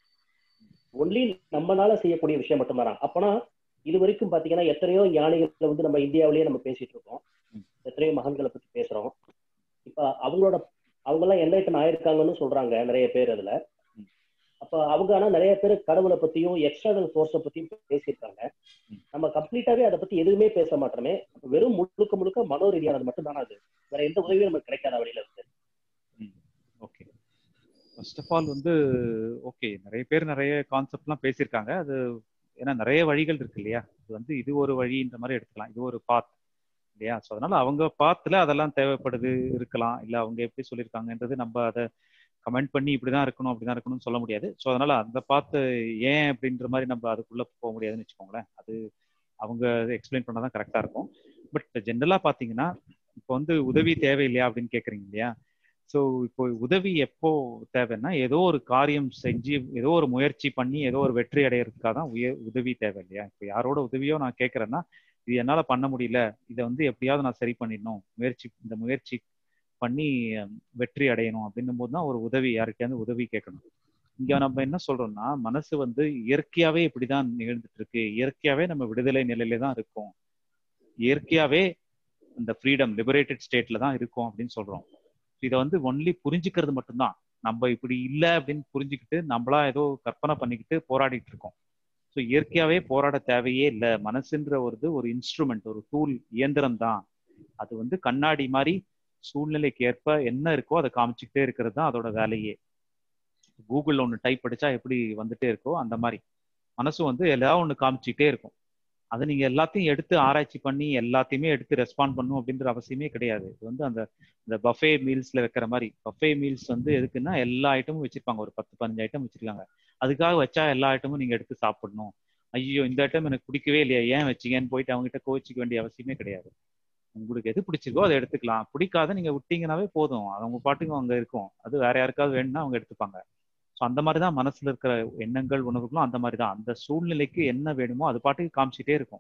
ஒன்லி நம்மளால செய்யக்கூடிய விஷயம் மட்டும்தான். அப்பனா இது வரைக்கும் பாத்தீங்கன்னா எத்தனையோ ஞானிகளை வந்து நம்ம இந்தியாவிலேயே நம்ம பேசிட்டு இருக்கோம், எத்தனையோ மகான்களை பத்தி பேசுறோம். இப்ப அவங்கெல்லாம் என்லைட்டன் ஆயிருக்காங்கன்னு சொல்றாங்க நிறைய பேர் அதுல. அப்ப அவங்க ஆனா நிறைய பேர் கடவுளை பத்தியும் எக்ஸ்டர்னல் ஃபோர்ஸை பத்தியும் பேசியிருக்காங்க. நம்ம கம்ப்ளீட்டாவே அதை பத்தி எதுவுமே பேச மாட்டோமே. வெறும் முழுக்க முழுக்க மனோ ரீதியானது மட்டும் தானே அது? வேற எந்த உதவியும் நமக்கு கிடைக்காத வழியில இருக்கு. ஓகே, ஃபர்ஸ்ட் ஆஃப் ஆல் வந்து ஓகே, நிறைய பேர் நிறைய கான்செப்ட்லாம் பேசியிருக்காங்க. அது ஏன்னா நிறைய வழிகள் இருக்கு இல்லையா? இது வந்து இது ஒரு வழின்ற மாதிரி எடுத்துக்கலாம், இது ஒரு பாத் இல்லையா? ஸோ அதனால அவங்க பாத்துல அதெல்லாம் தேவைப்படுது இருக்கலாம், இல்லை அவங்க எப்படி சொல்லியிருக்காங்கன்றது நம்ம அதை கமெண்ட் பண்ணி இப்படிதான் இருக்கணும் அப்படிதான் இருக்கணும்னு சொல்ல முடியாது. ஸோ அதனால அந்த பார்த்து ஏன் அப்படின்ற மாதிரி நம்ம அதுக்குள்ள போக முடியாதுன்னு வச்சுக்கோங்களேன். அது அவங்க எக்ஸ்பிளைன் பண்ணாதான் கரெக்டா இருக்கும். பட் ஜென்ரலா பாத்தீங்கன்னா இப்போ வந்து உதவி தேவையில்லையா அப்படின்னு கேட்குறீங்க இல்லையா? ஸோ இப்போ உதவி எப்போ தேவைன்னா, ஏதோ ஒரு காரியம் செஞ்சு ஏதோ ஒரு முயற்சி பண்ணி ஏதோ ஒரு வெற்றி அடையிறதுக்காக தான் உதவி தேவை இல்லையா? இப்போ யாரோட உதவியோ நான் கேட்குறேன்னா, இது என்னால பண்ண முடியல, இதை வந்து எப்படியாவது நான் சரி பண்ணிடணும், இந்த முயற்சி பண்ணி வெற்றி அடையணும் அப்படின்னும் போது தான் ஒரு உதவி, யார்கிட்டயாவது உதவி கேட்கணும். இங்க நம்ம என்ன சொல்றோம்னா, மனசு வந்து இயற்கையாவே இப்படிதான் நிகழ்ந்துட்டு இருக்கு, இயற்கையாவே நம்ம விடுதலை நிலையில தான் இருக்கோம், இயற்கையாவே இந்த ஃப்ரீடம் லிபரேட்டட் ஸ்டேட்ல தான் இருக்கும் அப்படின்னு சொல்றோம். இதை வந்து ஒன்லி புரிஞ்சுக்கிறது மட்டும்தான். நம்ம இப்படி இல்லை அப்படின்னு புரிஞ்சுக்கிட்டு நம்மளா ஏதோ கற்பனை பண்ணிக்கிட்டு போராடிட்டு இருக்கோம். ஸோ இயற்கையாவே போராட தேவையே இல்லை. மனசுன்ற ஒரு இன்ஸ்ட்ருமெண்ட், ஒரு டூல், இயந்திரம் தான். அது வந்து கண்ணாடி மாதிரி சூழ்நிலைக்கு ஏற்ப என்ன இருக்கோ அதை காமிச்சுக்கிட்டே இருக்கிறது தான் அதோட வேலையே. கூகுளில் ஒன்று டைப் அடிச்சா எப்படி வந்துட்டே இருக்கோ அந்த மாதிரி மனசு வந்து ஏதாவது ஒன்று காமிச்சிக்கிட்டே இருக்கும். அதை நீங்க எல்லாத்தையும் எடுத்து ஆராய்ச்சி பண்ணி எல்லாத்தையுமே எடுத்து ரெஸ்பாண்ட் பண்ணும் அப்படின்ற அவசியமே கிடையாது. இது வந்து அந்த பஃபே மீல்ஸ்ல வைக்கிற மாதிரி. பஃபே மீல்ஸ் வந்து எதுக்குன்னா எல்லா ஐட்டமும் வச்சிருப்பாங்க, ஒரு 10-15 ஐட்டம் வச்சிருக்காங்க. அதுக்காக வச்சா எல்லா ஐட்டமும் நீங்க எடுத்து சாப்பிடணும், ஐயோ இந்த ஐட்டம் எனக்கு பிடிக்கவே இல்லையா ஏன் வச்சிங்கன்னு போயிட்டு அவங்ககிட்ட கோச்சிக்க வேண்டிய அவசியமே கிடையாது. உங்களுக்கு எது பிடிச்சிருக்கோ அதை எடுத்துக்கலாம், பிடிக்காத நீங்க விட்டீங்கன்னாவே போதும், அவங்க பாட்டுக்கு அங்க இருக்கும். அது வேற யாருக்காவது வேணும்னா அவங்க எடுத்துப்பாங்க. ஸோ அந்த மாதிரிதான் மனசுல இருக்கிற எண்ணங்கள் உணர்வுகளும் அந்த மாதிரிதான். அந்த சூழ்நிலைக்கு என்ன வேணுமோ அது பாட்டுக்கு காமிச்சிட்டே இருக்கும்.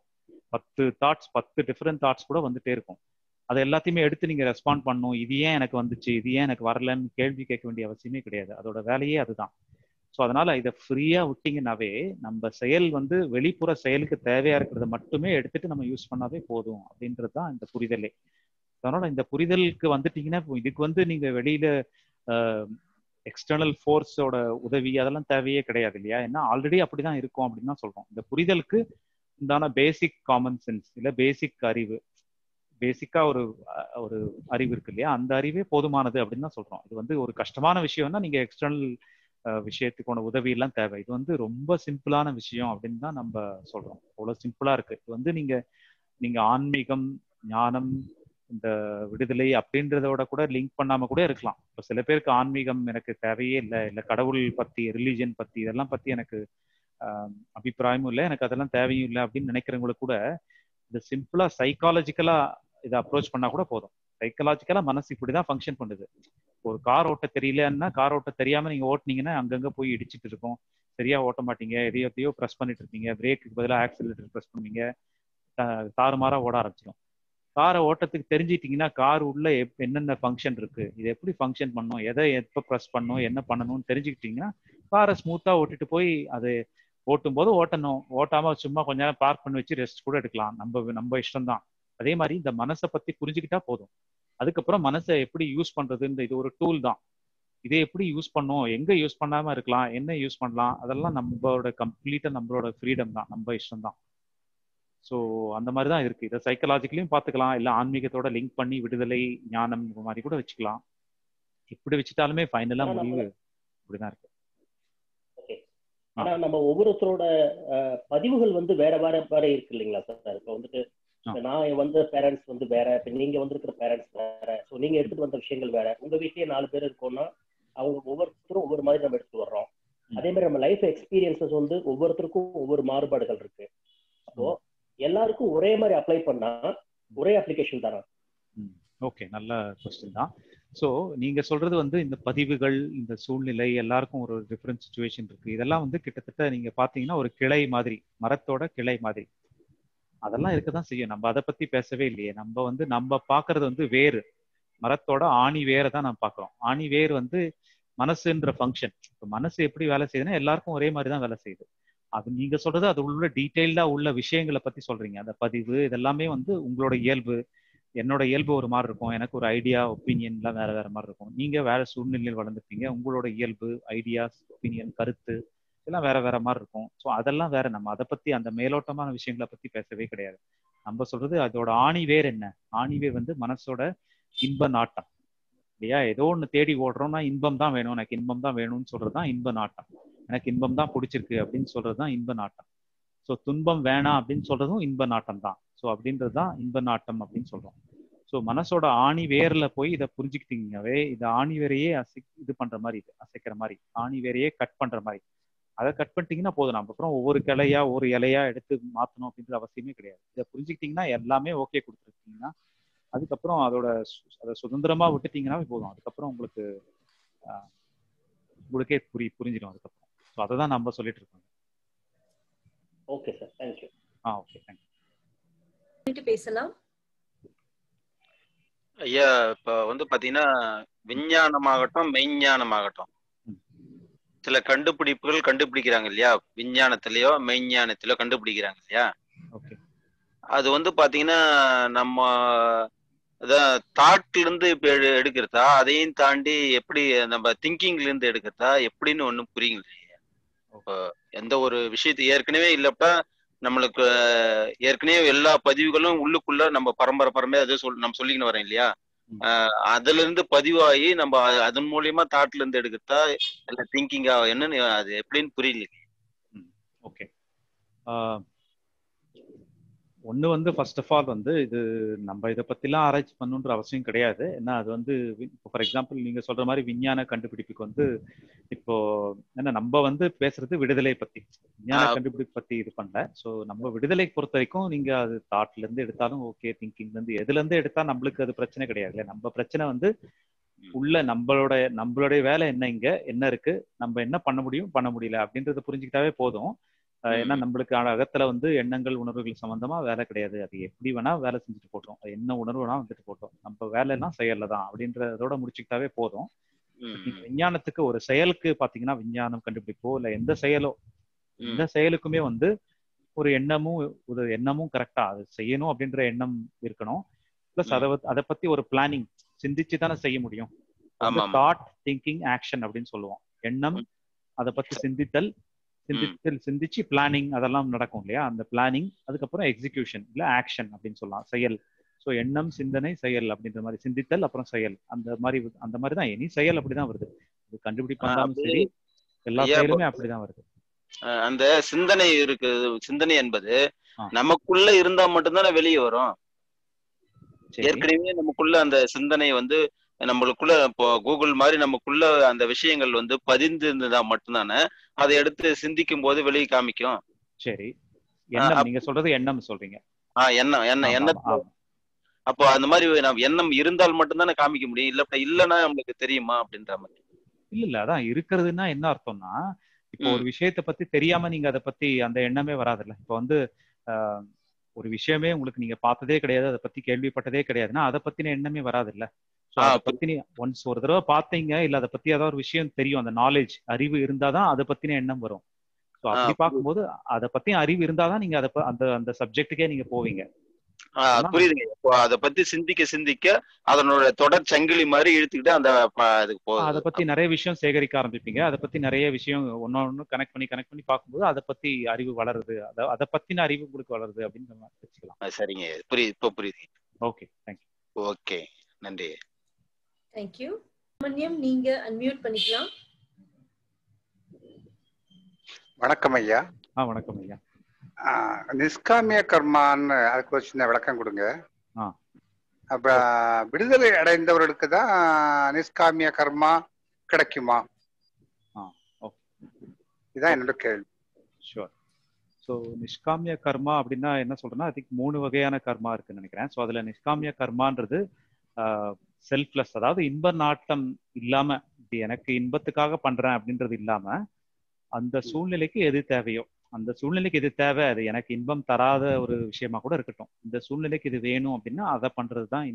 10 டிஃப்ரெண்ட் தாட்ஸ் கூட வந்துட்டே இருக்கும். அதை எல்லாத்தையுமே எடுத்து நீங்க ரெஸ்பாண்ட் பண்ணணும், இது ஏன் எனக்கு வந்துச்சு, இது ஏன் எனக்கு வரலன்னு கேள்வி கேட்க வேண்டிய அவசியமே கிடையாது. அதோட வேலையே அதுதான். ஸோ அதனால இதை ஃப்ரீயா விட்டீங்கன்னாவே நம்ம செயல் வந்து வெளிப்புற செயலுக்கு தேவையா இருக்கிறத மட்டுமே எடுத்துட்டு நம்ம யூஸ் பண்ணாவே போதும் அப்படின்றது தான் இந்த புரிதலே. அதனால இந்த புரிதலுக்கு வந்துட்டீங்கன்னா இதுக்கு வந்து நீங்க வெளியில எக்ஸ்டர்னல் ஃபோர்ஸோட உதவி அதெல்லாம் தேவையே கிடையாது இல்லையா? ஏன்னா ஆல்ரெடி அப்படிதான் இருக்கும் அப்படின்னு தான் சொல்றோம். இந்த புரிதலுக்கு உண்டான பேசிக் காமன் சென்ஸ் இல்லை பேசிக் அறிவு, பேசிக்கா ஒரு ஒரு அறிவு இருக்கு இல்லையா, அந்த அறிவே போதுமானது அப்படின்னு தான் சொல்றோம். இது வந்து ஒரு கஷ்டமான விஷயம்னா நீங்க எக்ஸ்டர்னல் விஷயத்துக்கான உதவி எல்லாம் தேவை. இது வந்து ரொம்ப சிம்பிளான விஷயம் அப்படின்னு தான் நம்ம சொல்றோம். அவ்வளவு சிம்பிளா இருக்கு. இது வந்து நீங்க ஆன்மீகம், ஞானம், இந்த விடுதலை அப்படின்றதோட கூட லிங்க் பண்ணாம கூட இருக்கலாம். இப்போ சில பேருக்கு ஆன்மீகம் எனக்கு தேவையே இல்லை கடவுள் பத்தி, ரிலீஜன் பத்தி, இதெல்லாம் பத்தி எனக்கு அபிப்பிராயமும் இல்லை, எனக்கு அதெல்லாம் தேவையும் இல்லை அப்படின்னு நினைக்கிறவங்களுக்கு கூட இது சிம்பிளா சைக்காலஜிக்கலா இதை அப்ரோச் பண்ணா கூட போதும். சைக்காலஜிக்கலா மனசு இப்படிதான் ஃபங்க்ஷன் பண்ணுது. ஒரு கார் ஓட்ட தெரியலன்னா, கார் ஓட்ட தெரியாம நீங்க ஓட்டுனீங்கன்னா அங்கங்க போய் இடிச்சிட்டு இருக்கும், சரியா ஓட்ட மாட்டீங்க, எதையோ ப்ரெஸ் பண்ணிட்டு இருப்பீங்க, பிரேக்கு பதிலாக ஆக்சிலேட்டர் ப்ரெஸ் பண்ணுவீங்க, தாறுமாறா ஓட ஆரம்பிச்சிடும். காரை ஓட்டத்துக்கு தெரிஞ்சிட்டீங்கன்னா கார் உள்ள என்னென்ன ஃபங்க்ஷன் இருக்கு, இது எப்படி ஃபங்க்ஷன் பண்ணும், எதை எப்போ ப்ரெஸ் பண்ணும், என்ன பண்ணணும்னு தெரிஞ்சுக்கிட்டீங்கன்னா காரை ஸ்மூத்தா ஓட்டிட்டு போய் அது ஓட்டும் போது ஓட்டணும். ஓட்டாம சும்மா கொஞ்ச நேரம் பார்க் பண்ணி வச்சு ரெஸ்ட் கூட எடுக்கலாம். நம்ம இஷ்டம் தான். அதே மாதிரி இந்த மனசை பத்தி புரிஞ்சுக்கிட்டா போதும். அதுக்கப்புறம் மனசை எப்படி யூஸ் பண்றதுன்னு, இது ஒரு டூல் தான். இதை எப்படி யூஸ் பண்ணும், எங்க யூஸ் பண்ணாம இருக்கலாம், என்ன யூஸ் பண்ணலாம், அதெல்லாம் நம்மளோட கம்ப்ளீட்டா நம்மளோட ஃப்ரீடம் தான், நம்ம இஷ்டம் தான். ஸோ அந்த மாதிரி தான் இருக்கு. இதை சைக்கலாஜிக்கலையும் பார்த்துக்கலாம், இல்லை ஆன்மீகத்தோட லிங்க் பண்ணி விடுதலை, ஞானம் இந்த மாதிரி கூட வச்சுக்கலாம். இப்படி வச்சுட்டாலுமே ஃபைனலா முடிவு இப்படிதான் இருக்கு. ஆனா நம்ம ஒவ்வொருத்தரோட பதிவுகள் வந்து வேற வேற வேற இருக்கு இல்லைங்களா சார்? இப்போ வந்துட்டு நான் வந்து பேரண்ட்ஸ் வந்து வேற, இப்போ நீங்க வந்திருக்கிற பேரண்ட்ஸ் வேற, ஸோ நீங்க எடுத்துட்டு வந்த விஷயங்கள் வேற, உங்க வீட்லயே 4 பேர் இருக்கோம்னா அவங்க ஒவ்வொருத்தரும் ஒவ்வொரு மாதிரி நம்ம எடுத்துட்டு வர்றோம். அதே மாதிரி நம்ம லைஃப் எக்ஸ்பீரியன்சஸ் வந்து ஒவ்வொருத்தருக்கும் ஒவ்வொரு மாறுபாடுகள் இருக்கு. அப்போ எல்லாருக்கும் ஒரே மாதிரி அப்ளை பண்ணா ஒரே அப்ளிகேஷன் தானா? ஓகே, நல்ல கொஸ்டின் தான். ஸோ நீங்க சொல்றது வந்து இந்த பதிவுகள், இந்த சூழ்நிலை, எல்லாருக்கும் ஒரு டிஃப்ரெண்ட் சுச்சுவேஷன் இருக்கு. இதெல்லாம் வந்து கிட்டத்தட்ட நீங்க பாத்தீங்கன்னா ஒரு கிளை மாதிரி, மரத்தோட கிளை மாதிரி அதெல்லாம் இருக்கதான் செய்யும். நம்ம அதை பத்தி பேசவே இல்லையே. நம்ம பாக்குறது வந்து வேறு, மரத்தோட ஆணி வேரை தான் நம்ம பாக்குறோம். ஆணி வேர் வந்து மனசுன்ற ஃபங்க்ஷன். இப்போ மனசு எப்படி வேலை செய்யுதுன்னா எல்லாருக்கும் ஒரே மாதிரி தான் வேலை செய்யுது. அது நீங்க சொல்றது அது உள்ள டீட்டெயில்டா உள்ள விஷயங்களை பத்தி சொல்றீங்க. அந்த பதிவு இதெல்லாமே வந்து உங்களோட இயல்பு, என்னோட இயல்பு ஒரு மாதிரி இருக்கும், எனக்கு ஒரு ஐடியா ஒப்பீனியன்லாம் வேற வேற மாதிரி இருக்கும். நீங்க வேற சூழ்நிலையில் வளர்ந்துருப்பீங்க, உங்களோட இயல்பு, ஐடியாஸ், ஒப்பீனியன், கருத்து எல்லாம் வேற வேற மாதிரி இருக்கும். ஸோ அதெல்லாம் வேற. நம்ம அதை பத்தி அந்த மேலோட்டமான விஷயங்களை பத்தி பேசவே கிடையாது. நம்ம சொல்றது அதோட ஆணி வேர் என்ன. ஆணி வேர் வந்து மனசோட இன்ப நாட்டம் இல்லையா. ஏதோ ஒன்று தேடி ஓடுறோம்னா இன்பம் தான் வேணும், எனக்கு இன்பம் தான் வேணும்னு சொல்றதுதான் இன்ப நாட்டம். எனக்கு இன்பம் தான் பிடிச்சிருக்கு அப்படின்னு சொல்றதுதான் இன்ப நாட்டம். ஸோ துன்பம் வேணாம் அப்படின்னு சொல்றதும் இன்ப நாட்டம் தான். ஸோ அப்படின்றதுதான் இன்ப நாட்டம் அப்படின்னு சொல்றோம். ஸோ மனசோட ஆணி வேர்ல போய் இதை புரிஞ்சுக்கிட்டீங்கன்னாவே இது ஆணி வேரையே இது பண்ற மாதிரி, இது அசைக்கிற மாதிரி, ஆணி வேரையே கட் பண்ற மாதிரி. அதை கட் பண்ணிட்டீங்கன்னா போதும். நம்ம அப்புறம் ஒவ்வொரு கிளையா ஒரு இலையா எடுத்து மாற்றணும் அப்படின்ற அவசியமே கிடையாது. இதை புரிஞ்சுக்கிட்டீங்கன்னா எல்லாமே ஓகே கொடுத்துருக்கீங்கன்னா அதுக்கப்புறம் அதை சுதந்திரமா விட்டுட்டீங்கன்னாவே போதும். அதுக்கப்புறம் உங்களுக்கே புரிஞ்சிடும் அதுக்கப்புறம். ஸோ அதை தான் நம்ம சொல்லிட்டு இருக்கோம். Okay sir, thank you. Okay, thank you. பேசலாம் ஐயா. இப்ப வந்து பாத்தீங்கன்னா விஞ்ஞானமாகட்டும் மெய்ஞானமாகட்டும் சில கண்டுபிடிப்புகள் கண்டுபிடிக்கிறாங்க இல்லையா, விஞ்ஞானத்திலயோ மெய்ஞானத்திலயோ கண்டுபிடிக்கிறாங்க இல்லையா. அது வந்து பாத்தீங்கன்னா நம்ம அதான் தாட்ல இருந்து இப்ப எடுக்கிறதா, அதையும் தாண்டி எப்படி நம்ம திங்கிங்ல இருந்து எடுக்கிறதா எப்படின்னு ஒண்ணும் புரியுங்க. இப்போ எந்த ஒரு விஷயத்தை ஏற்கனவே இல்லப்ப நம்மளுக்கு ஏற்கனவே எல்லா பதிவுகளும் உள்ளுக்குள்ள நம்ம பரம்பரை அதை நம்ம சொல்லிக்கின்னு வரோம் இல்லையா. அதுல இருந்து பதிவாகி நம்ம அதன் மூலியமா தாட்ல இருந்து எடுக்கிறதா இல்ல திங்கிங்கா என்னன்னு அது எப்படின்னு புரியல. ஓகே, ஒன்று வந்து ஃபர்ஸ்ட் ஆஃப் ஆல் வந்து இது நம்ம இதை பற்றிலாம் ஆராய்ச்சி பண்ணணுன்ற அவசியம் கிடையாது. ஏன்னா அது வந்து இப்போ ஃபார் எக்ஸாம்பிள் நீங்கள் சொல்கிற மாதிரி விஞ்ஞான கண்டுபிடிப்புக்கு வந்து இப்போ என்ன நம்ம வந்து பேசுறது விடுதலை பற்றி, விஞ்ஞான கண்டுபிடிப்பு பற்றி இது பண்ணல. ஸோ நம்ம விடுதலை பொறுத்த வரைக்கும் நீங்கள் அது தாட்லேருந்து எடுத்தாலும் ஓகே, திங்கிங்லேருந்து எதுலேருந்து எடுத்தால் நம்மளுக்கு அது பிரச்சனை கிடையாது இல்லை. நம்ம பிரச்சனை வந்து உள்ள நம்மளுடைய வேலை என்ன, இங்கே என்ன இருக்கு, நம்ம என்ன பண்ண முடியும் பண்ண முடியல அப்படின்றத புரிஞ்சுக்கிட்டாவே போதும். ஏன்னா நம்மளுக்கு அகத்துல வந்து எண்ணங்கள் உணர்வுகள் சம்பந்தமா வேலை கிடையாது. அது எப்படி வேணா வேலை செஞ்சுட்டு போட்டோம், அது என்ன உணர்வுனா வந்துட்டு போட்டோம், நம்ம வேலை எல்லாம் செயல்ல தான் அப்படின்றதோட முடிச்சுக்கிட்டாவே போதும். விஞ்ஞானத்துக்கு ஒரு செயலுக்கு பாத்தீங்கன்னா விஞ்ஞானம் கண்டுபிடிப்போ இல்ல எந்த செயலுக்குமே வந்து ஒரு எண்ணமும் கரெக்டா அது செய்யணும் அப்படின்ற எண்ணம் இருக்கணும். பிளஸ் அதை பத்தி ஒரு பிளானிங் சிந்திச்சு தானே செய்ய முடியும். தாட், திங்கிங், ஆக்ஷன் அப்படின்னு சொல்லுவோம். எண்ணம், அதை பத்தி சிந்திச்சு பிளானிங் அதெல்லாம் நடக்கும் இல்லையா. அந்த பிளானிங், அதுக்கப்புறம் எக்ஸிகியூஷன் இல்ல ஆக்ஷன் அப்படின்னு சொல்லலாம், செயல். ஸோ எண்ணம், சிந்தனை, செயல் அப்படின்ற மாதிரி, சிந்தித்தல் அப்புறம் செயல், அந்த மாதிரி தான் எனி செயல் அப்படிதான் வருது. இது கண்டுபிடிப்பு வந்தாலும் சரி எல்லா செயலுமே அப்படிதான் வருது. அந்த சிந்தனை இருக்கு, சிந்தனை என்பது நமக்குள்ள இருந்தா மட்டும்தானே வெளியே வரும். ஏற்கனவே நமக்குள்ள அந்த சிந்தனை வந்து நம்மளுக்குள்ள இப்போ கூகுள் மாதிரி நமக்குள்ள அந்த விஷயங்கள் வந்து பதிந்து இருந்ததா மட்டும்தானே அதை எடுத்து சிந்திக்கும் போது வெளியே காமிக்கும். சரி, எண்ணம் நீங்க சொல்றது எண்ணம் சொல்றீங்க. எண்ணம். அப்போ அந்த மாதிரி நம்ம எண்ணம் இருந்தால் மட்டும்தானே காமிக்க முடியும், இல்லைன்னா நம்மளுக்கு தெரியுமா அப்படின்ற மாதிரி. இல்ல அதான் இருக்கிறதுன்னா என்ன அர்த்தம்னா, இப்போ ஒரு விஷயத்த பத்தி தெரியாம நீங்க அதை பத்தி அந்த எண்ணமே வராதுல்ல. இப்போ வந்து ஒரு விஷயமே உங்களுக்கு நீங்க பார்த்ததே கிடையாது, அதை பத்தி கேள்விப்பட்டதே கிடையாதுன்னா அதை பத்தின எண்ணமே வராது இல்ல. அதை பத்தி ஒன்ஸ் ஒரு தடவை பார்த்தீங்க இல்ல அதை பத்தி ஏதாவது ஒரு விஷயம் தெரியும், அந்த நாலேஜ் அறிவு இருந்தாதான் அதை பத்தின எண்ணம் வரும். ஸோ அப்படி பார்க்கும்போது அதை பத்தி அறிவு இருந்தாதான் நீங்க அதை அந்த சப்ஜெக்டுக்கே நீங்க போவீங்க. புரியுதுங்க. இப்போ அதை பத்தி சிந்திக்க அதனோட தொடர் சங்கிலி மாதிரி இழுத்துக்கிட்டு அந்த அதை பத்தி நிறைய விஷயம் சேகரிக்க ஆரம்பிப்பீங்க. அதை பத்தி நிறைய விஷயம் ஒன்னொன்னு கனெக்ட் பண்ணி பார்க்கும்போது அதை பத்தி அறிவு வளருது, அதை பத்தின அறிவு உங்களுக்கு வளருது அப்படின்னு நம்ம வச்சுக்கலாம். சரிங்க, புரியுது, இப்போ புரியுது. Okay, thank you. ஓகே, நன்றி. தேங்க்யூ. மன்யம், நீங்க அன்மியூட் பண்ணிக்கலாம். வணக்கம் ஐயா. வணக்கம் ஐயா. நிஷ்காமிய கர்மான்னு அதுக்கு ஒரு சின்ன விளக்கம் கொடுங்க. அப்ப விடுதலை அடைந்தவர்களுக்கு தான் நிஷ்காமிய கர்மா கிடைக்குமா? இதுதான் என்னோட கேள்வி. ஷுவர். ஸோ நிஷ்காமிய கர்மா அப்படின்னா என்ன சொல்றேன்னா, அதுக்கு 3 வகையான கர்மா இருக்குன்னு நினைக்கிறேன். ஸோ அதுல நிஷ்காமிய கர்மான்றது செல்ஃப்லெஸ், அதாவது இன்ப நாட்டம் இல்லாம இது எனக்கு இன்பத்துக்காக பண்றேன் அப்படின்றது இல்லாம அந்த சூழ்நிலைக்கு எது தேவையோ, அந்த சூழ்நிலைக்கு இது தேவை, அது எனக்கு இன்பம் தராத ஒரு விஷயமா கூட இருக்கட்டும், இந்த சூழ்நிலைக்கு இது வேணும் அப்படின்னா அதை பண்றதுதான்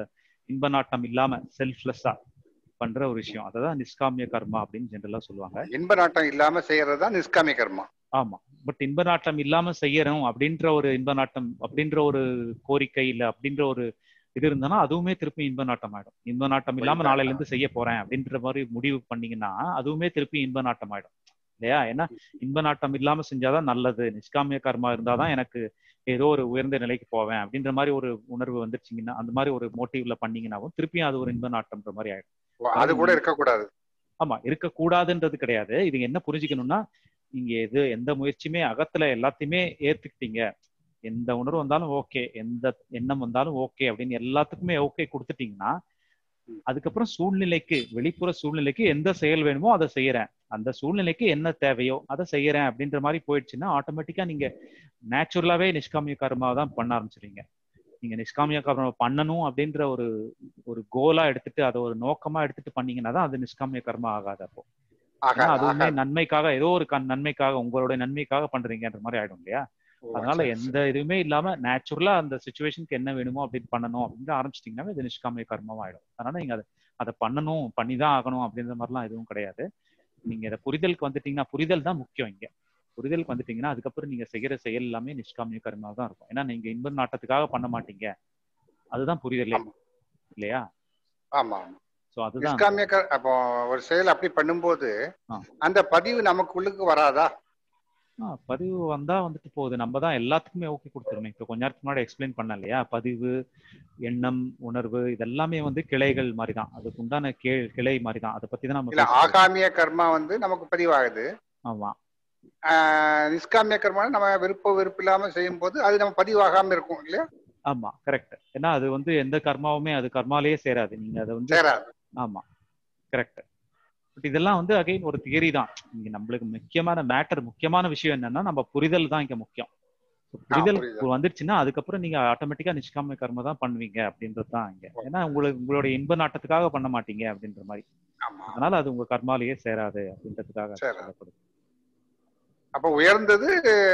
இன்ப நாட்டம் இல்லாம செல்ஃப்லெஸ்ஸா பண்ற ஒரு விஷயம். அதான் நிஷ்காமிய கர்மா அப்படின்னு ஜெனரலா சொல்லுவாங்க. இன்ப நாட்டம் இல்லாம செய்யறதுதான் நிஷ்காமிய கர்மா. ஆமா, பட் இன்ப நாட்டம் இல்லாம செய்யறோம் அப்படின்ற ஒரு இன்ப நாட்டம் அப்படின்ற ஒரு கோரிக்கை இல்ல அப்படின்ற ஒரு இது இருந்தனா அதுவுமே திருப்பி இன்ப நாட்டம் ஆயிடும். இன்ப நாட்டம் இல்லாம நாளையில இருந்து செய்ய போறேன் அப்படின்ற மாதிரி முடிவு பண்ணீங்கன்னா அதுவுமே திருப்பி இன்ப நாட்டம் ஆயிடும் இல்லையா? ஏன்னா இன்ப நாட்டம் இல்லாம செஞ்சாதான் நல்லது, நிஷ்காமிய கர்மா இருந்தாதான் எனக்கு ஏதோ ஒரு உயர்ந்த நிலைக்கு போவேன் அப்படின்ற மாதிரி ஒரு உணர்வு வந்துருச்சிங்கன்னா, அந்த மாதிரி ஒரு மோட்டிவ்ல பண்ணீங்கன்னாவும் திருப்பியும் அது ஒரு இன்ப நாட்டம்ன்ற மாதிரி ஆயிடும். அது கூட இருக்கக்கூடாது. ஆமா, இருக்கக்கூடாதுன்றது கிடையாது. இது என்ன புரிஞ்சுக்கணும்னா, நீங்க எந்த முயற்சியுமே அகத்துல எல்லாத்தையுமே ஏத்துக்கிட்டீங்க, எந்த உணர்வு வந்தாலும் ஓகே, எந்த எண்ணம் வந்தாலும் ஓகே அப்படின்னு எல்லாத்துக்குமே ஓகே கொடுத்துட்டீங்கன்னா, அதுக்கப்புறம் சூழ்நிலைக்கு, வெளிப்புற சூழ்நிலைக்கு எந்த செயல் வேணுமோ அதை செய்யறேன், அந்த சூழ்நிலைக்கு என்ன தேவையோ அதை செய்யறேன் அப்படின்ற மாதிரி போயிடுச்சுன்னா ஆட்டோமேட்டிக்கா நீங்க நேச்சுரலாவே நிஷ்காமிய கர்மாவை தான் பண்ண ஆரம்பிச்சிருவீங்க. நீங்க நிஷ்காமிய கர்மாவை பண்ணணும் அப்படின்ற ஒரு கோலா எடுத்துட்டு அதை ஒரு நோக்கமா எடுத்துட்டு பண்ணீங்கன்னா தான் அது நிஷ்காமிய கர்மா ஆகாது. அப்போ அதுவுமே நன்மைக்காக, ஏதோ ஒரு நன்மைக்காக, உங்களோட நன்மைக்காக பண்றீங்கன்ற மாதிரி ஆயிடும் இல்லையா? அதனால எந்த இதுவுமே இல்லாம நேச்சுரலா அந்த சிச்சுவேஷனுக்கு என்ன வேணுமோ அப்படின்னு பண்ணணும் அப்படின்னு ஆரம்பிச்சிட்டீங்கன்னா இது நிஷ்காமிய கர்மாவா ஆயிடும். அதனால நீங்க அதை பண்ணணும், பண்ணிதான் ஆகணும் அப்படின்ற மாதிரிலாம் எதுவும் கிடையாது. நீங்க இதை புரிதலுக்கு வந்துட்டீங்கன்னா, புரிதல் தான் முக்கியம். இங்க புரிதலுக்கு வந்துட்டீங்கன்னா அதுக்கப்புறம் நீங்க செய்யற செயல் எல்லாமே நிஷ்காமிய கர்மா தான் இருக்கும். ஏன்னா நீங்க இன்ப நாட்டத்துக்காக பண்ண மாட்டீங்க, அதுதான் புரிதலே இல்லையா? ஆமா. நிஷ்காமிய அப்போ ஒரு செயல் அப்படி பண்ணும்போது அந்த பதிவு நமக்குள்ளுக்கு வராதா? பதிவு வந்தா வந்துட்டு போகுது. நம்ம தான் எல்லாத்துக்குமே ஓகே கொடுத்துருமே. இப்போ கொஞ்ச நேரத்துக்கு முன்னாடி எக்ஸ்பிளைன் பண்ண இல்லையா, பதிவு, எண்ணம், உணர்வு இதெல்லாமே வந்து கிளைகள் மாதிரி தான், அதுக்கு உண்டான கிளை மாதிரி தான். அதை பத்தி தான் நம்ம ஆகாமிய கர்மா வந்து நமக்கு பதிவாகுது. ஆமா. நிஷ்காமிய கர்மா நம்ம வெறுப்பு இல்லாம செய்யும் போது அது நம்ம பதிவாகாம இருக்கும் இல்லையா? ஆமா, கரெக்ட். ஏன்னா அது வந்து எந்த கர்மாவுமே அது கர்மாலேயே சேராது. நீங்க அதை வந்து சேராது. ஆமா, கரெக்ட். பட் இதெல்லாம் வந்து அகைன் ஒரு தியரி தான். இங்க நம்மளுக்கு முக்கியமான விஷயம் என்னன்னா நம்ம புரிதல் தான் இங்க முக்கியம். புரிதல் வந்துருச்சுன்னா அதுக்கப்புறம் நீங்க ஆட்டோமேட்டிக்கா நிஷ்காமிய கர்மா தான் பண்ணுவீங்க அப்படின்றது தான் இங்க. ஏன்னா உங்களுடைய இன்ப நாட்டத்துக்காக பண்ண மாட்டீங்க அப்படின்ற மாதிரி, அதனால அது உங்க கர்மாலேயே சேராது அப்படின்றதுக்காக சொல்லப்படுது. அப்ப உயர்ந்தது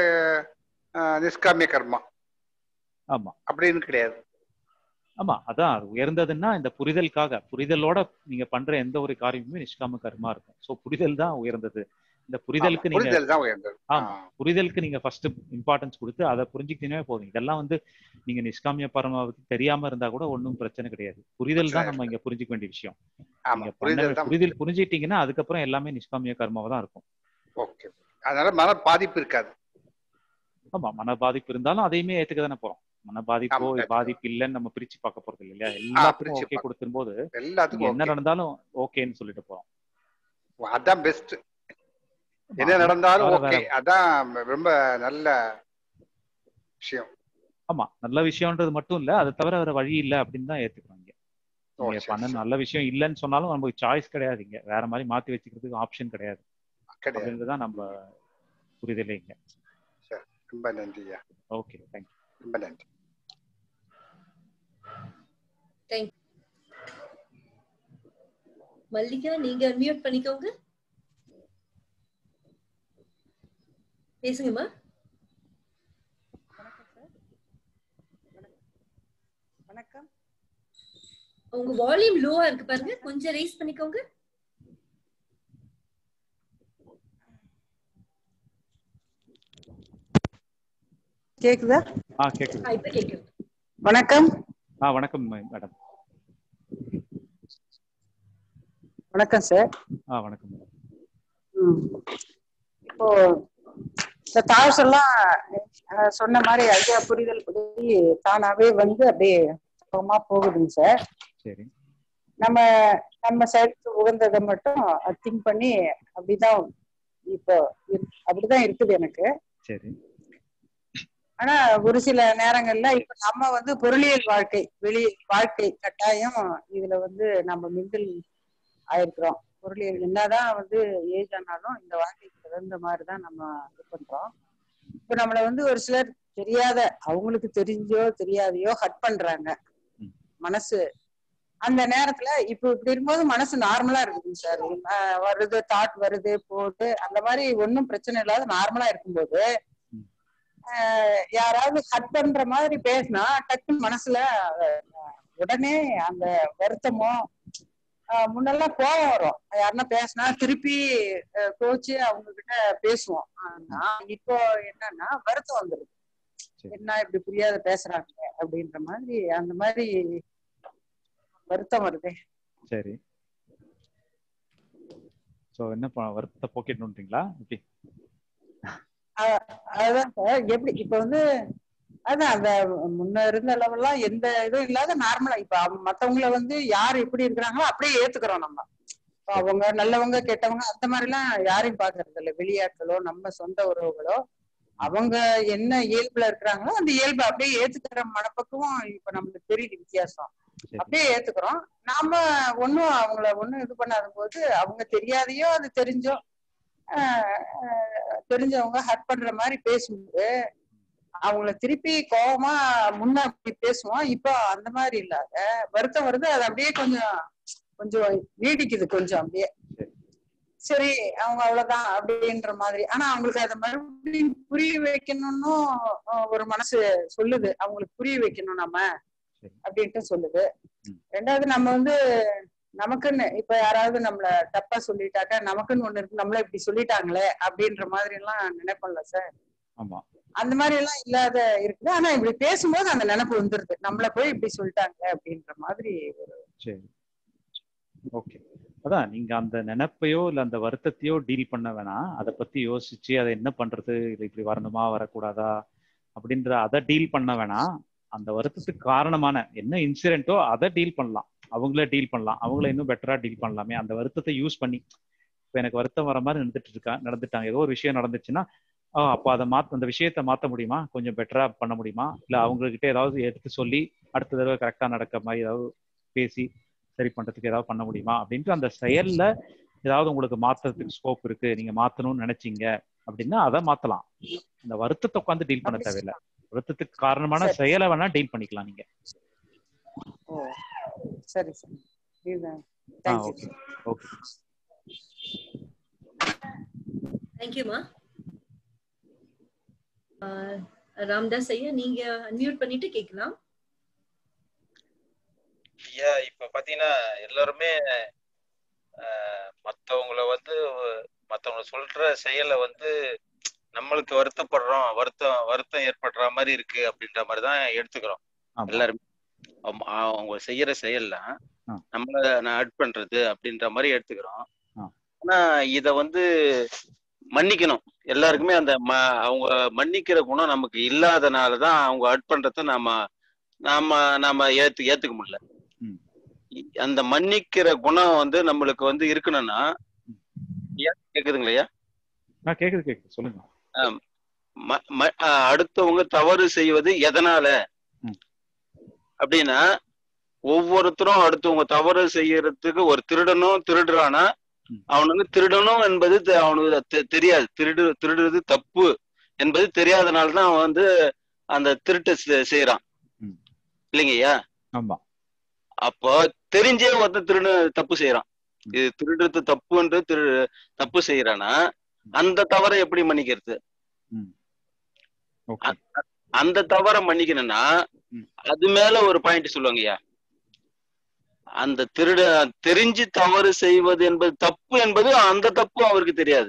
நிஷ்காமிய கர்மா. ஆமா, அப்படின்னு கிடையாது. ஆமா, அதான் உயர்ந்ததுன்னா இந்த புரிதலோட நீங்க பண்ற எந்த ஒரு காரியமுமே நிஷ்காம கர்மா இருக்கும். சோ புரிதல் தான் உயர்ந்தது. இந்த புரிதலுக்கு புரிதலுக்கு நீங்க ஃபர்ஸ்ட் இம்பார்ட்டன்ஸ் கொடுத்து அதை புரிஞ்சுக்கிட்டீங்கன்னா போதும். இதெல்லாம் வந்து நீங்க நிஷ்காமிய கர்மாவுக்கு தெரியாம இருந்தா கூட ஒன்றும் பிரச்சனை கிடையாது. புரிதல் தான் நம்ம இங்க புரிஞ்சுக்க வேண்டிய விஷயம். புரிதல் புரிஞ்சுக்கிட்டீங்கன்னா அதுக்கப்புறம் எல்லாமே நிஷ்காமிய கர்மாவா தான் இருக்கும். அதனால மன பாதிப்பு இருக்காது. ஆமா, மன பாதிப்பு இருந்தாலும் அதையுமே ஏத்துக்க தானே போறோம். மன பாதிப்போ பாதிப்பு இல்லைன்னு நம்ம பிரிச்சு பார்க்க போறது இல்லையா, எல்லாத்துக்கும் ஓகே கொடுத்தும் போது எல்லாத்துக்கும் என்ன நடந்தாலும் ஓகேன்னு சொல்லிட்டு போறோம். அதான் பெஸ்ட். என்ன நடந்தாலும் ஓகே, அதான் ரொம்ப நல்ல விஷயம். ஆமா, நல்ல விஷயம்ன்றது மட்டும் இல்ல, அதை தவிர வேற வழி இல்லை அப்படின்னு தான் ஏத்துக்கிறாங்க. நீங்க பண்ண நல்ல விஷயம் இல்லைன்னு சொன்னாலும் நமக்கு சாய்ஸ் கிடையாதுங்க, வேற மாதிரி மாத்தி வச்சுக்கிறதுக்கு ஆப்ஷன் கிடையாது. அப்படின்றதுதான் நம்ம புரிதலைங்க. ரொம்ப நன்றியா. Okay, thank you. ரொம்ப நன்றி. மல்லிகா, நீங்க மியூட் பண்ணிக்கோங்க, பேசுங்கம்மா. வணக்கம். உங்க வால்யூம் லோவா இருக்கு பாருங்க, கொஞ்சம் ரைஸ் பண்ணிக்கோங்க. கேக்குதா? கேக்குது. இப்ப கேக்குது. வணக்கம். வணக்கம் மேடம். வணக்கம் சார். வணக்கம் மேடம். இப்போ இந்த தாட்ஸ் எல்லாம் சொன்ன மாதிரி ஐடியா புரிதல் படி தானாவே வந்து அப்படியே சுகமா போகுதுங்க சார். சரி. நம்ம நம்ம சைடுக்கு உகந்ததை மட்டும் திங்க் பண்ணி அப்படிதான் இப்போ அப்படிதான் இருக்குது எனக்கு. சரி. ஆனா ஒரு சில நேரங்கள்ல இப்ப நம்ம வந்து பொருளியல் வாழ்க்கை கட்டாயம் இதுல வந்து நம்ம மிங்கில் ஆயிருக்கிறோம். பொருளியல் என்னதான் வந்து ஏஜ் ஆனாலும் இந்த வாழ்க்கைக்கு தகுந்த மாதிரிதான் நம்ம இது பண்றோம். இப்ப நம்மள வந்து ஒரு சிலர் தெரியாத, அவங்களுக்கு தெரிஞ்சோ தெரியாதையோ ஹட் பண்றாங்க மனசு. அந்த நேரத்துல இப்ப இப்படி இருக்கும்போது மனசு நார்மலா இருக்குதுங்க சார். வருது, தாட் வருது போகுது, அந்த மாதிரி ஒன்னும் பிரச்சனை இல்லாத நார்மலா இருக்கும்போது யாராவது ஹட் பண்ற மாதிரி பேசினா டக்குன்னு மனசுல உடனே அந்த வருத்தமோ, முன்னெல்லாம் கோபம் வரும், யாருன்னா பேசினா திருப்பி கோச்சு அவங்க கிட்ட பேசுவோம். ஆனா இப்போ என்னன்னா வருத்தம் வந்துருது, என்ன இப்படி புரியாத பேசுறாங்க அப்படின்ற மாதிரி, அந்த மாதிரி வருத்தம் வருது. சரி. சோ என்ன வருத்தத்தை போக்கிடணும்ன்றீங்களா? எப்படி? அதுதான் சார். எப்படி இப்ப வந்து அதான் அந்த முன்ன இருந்த அளவெல்லாம் எந்த இதுவும் இல்லாத நார்மலா இப்ப மத்தவங்கள வந்து யார் எப்படி இருக்கிறாங்களோ அப்படியே ஏத்துக்கிறோம் நம்ம. அவங்க நல்லவங்க கெட்டவங்க அந்த மாதிரி எல்லாம் யாரையும் பாக்குறது இல்லை. வெளியாட்களோ நம்ம சொந்த உறவுகளோ அவங்க என்ன இயல்புல இருக்கிறாங்களோ அந்த இயல்பு அப்படியே ஏத்துக்கிற மனப்பக்குவம் இப்ப நம்மளுக்கு தெரியுது வித்தியாசம். அப்படியே ஏத்துக்கிறோம். நாம ஒன்னும் அவங்கள ஒன்னும் இது பண்ணாத போது அவங்க தெரியாதையோ அது தெரிஞ்சோ தெரிஞ்சவங்க ஹர்ட் பண்ற மாதிரி பேசும்போது அவங்கள திருப்பி கோபமா முன்ன அப்படி பேசுவோம். இப்போ அந்த மாதிரி இல்லாத வருத்தம் வருது, அது அப்படியே கொஞ்சம் நீடிக்குது, கொஞ்சம் அப்படியே சரி அவங்க அவ்வளவுதான் அப்படின்ற மாதிரி. ஆனா அவங்களுக்கு அதை மறுபடியும் புரிய வைக்கணும்னு ஒரு மனசு சொல்லுது, அவங்களுக்கு புரிய வைக்கணும் நம்ம அப்படின்ட்டு சொல்லுது. ரெண்டாவது நம்ம வந்து நமக்குன்னு இப்ப யாராவது நம்மள தப்பா சொல்லிட்டாக்கா நமக்குன்னு ஒண்ணு இருக்கு, நம்மள இப்படி சொல்லிட்டாங்களே அப்படின்ற மாதிரி எல்லாம் நினைப்போம்ல சார். அந்த மாதிரி எல்லாம் இல்லாத இருக்குது. ஆனா இப்படி பேசும்போது அந்த நினைப்பு வந்துருது, நம்மள போய் இப்படி சொல்லிட்டாங்க அப்படின்ற மாதிரி ஒரு. சரி, ஓகே. அதான் நீங்க அந்த நினைப்பையோ இல்ல அந்த வருத்தத்தையோ டீல் பண்ண வேணாம், அதை பத்தி யோசிச்சு அதை என்ன பண்றது, இல்லை இப்படி வரணுமா வரக்கூடாதா அப்படின்ற அதை டீல் பண்ண வேணாம். அந்த வருத்தத்துக்கு காரணமான என்ன இன்சிடென்ட்டோ அதை டீல் பண்ணலாம், அவங்களே டீல் பண்ணலாம், அவங்கள இன்னும் பெட்டரா டீல் பண்ணலாமே. அந்த வருத்தத்தை யூஸ் பண்ணி இப்போ எனக்கு வருத்தம் வர மாதிரி நடந்துட்டாங்க, ஏதோ ஒரு விஷயம் நடந்துச்சுன்னா அப்போ அதை அந்த விஷயத்த மாற்ற முடியுமா, கொஞ்சம் பெட்டரா பண்ண முடியுமா, இல்லை அவங்ககிட்ட ஏதாவது எடுத்து சொல்லி அடுத்த தடவை கரெக்டா நடக்க மாதிரி ஏதாவது பேசி சரி பண்றதுக்கு ஏதாவது பண்ண முடியுமா அப்படின்ட்டு அந்த செயல்ல ஏதாவது உங்களுக்கு மாத்துறதுக்கு ஸ்கோப் இருக்கு, நீங்க மாத்தணும்னு நினைச்சீங்க அப்படின்னா அதை மாத்தலாம். இந்த வருத்தத்தை உட்காந்து டீல் பண்ண தேவையில்லை, வருத்தத்துக்கு காரணமான செயலை வேணா டீல் பண்ணிக்கலாம் நீங்க. சரி சரி. Okay okay. தேங்க்யூமா. ராம்தாஸ் ஐயா, நீங்க அன்மியூட் பண்ணிட்டு கேட்கலாம். ஐயா, இப்ப பாத்தீங்கன்னா எல்லாருமே மத்தவங்க சொல்ற செயலை வந்து நம்மளுக்கு வருத்தப்படுறோம், வருத்தம் ஏற்படுற மாதிரி இருக்கு அப்படின்ற மாதிரிதான் எடுத்துக்கிறோம் எல்லாருமே. அவங்க செய்யற செயல்லாம் நம்மள ஹர்ட் பண்றது அப்படின்ற மாதிரி எடுத்துக்கிறோம். ஆனா இத வந்து மன்னிக்கணும், எல்லாருக்குமே அந்த அவங்க மன்னிக்கிற குணம் நமக்கு இல்லாதனாலதான் அவங்க ஹர்ட் பண்றத நாம ஏத்துக்க முடியல. அந்த மன்னிக்கிற குணம் வந்து நம்மளுக்கு வந்து இருக்கணும்னா, கேக்குதுங்களையா? கேக்குது சொல்லுங்க. அடுத்தவங்க தவறு செய்வது எதனால அப்படின்னா, ஒவ்வொருத்தரும் அடுத்தவங்க தவறு செய்யறதுக்கு ஒரு திருடனும் திருடுறானா, அவனுக்கு திருடணும் என்பது அவனுக்கு தெரியாது. திருடுறது தப்பு என்பது தெரியாதனால்தான் அவன் வந்து அந்த திருட்டை செய்யறான் இல்லைங்கய்யா? ஆமா. அப்போ தெரிஞ்சே ஒருத்தன் தப்பு செய்யறான். இது திருடுறது தப்புன்று தப்பு செய்யறானா, அந்த தவறை எப்படி மன்னிக்கிறது? அந்த தவறை மன்னிக்கணும்னா அது மேல ஒரு பாயிண்ட் சொல்லுவாங்கய்யா. அந்த தெரிஞ்சு தவறு செய்வது என்பது தப்பு என்பது அந்த தப்பு அவருக்கு தெரியாது.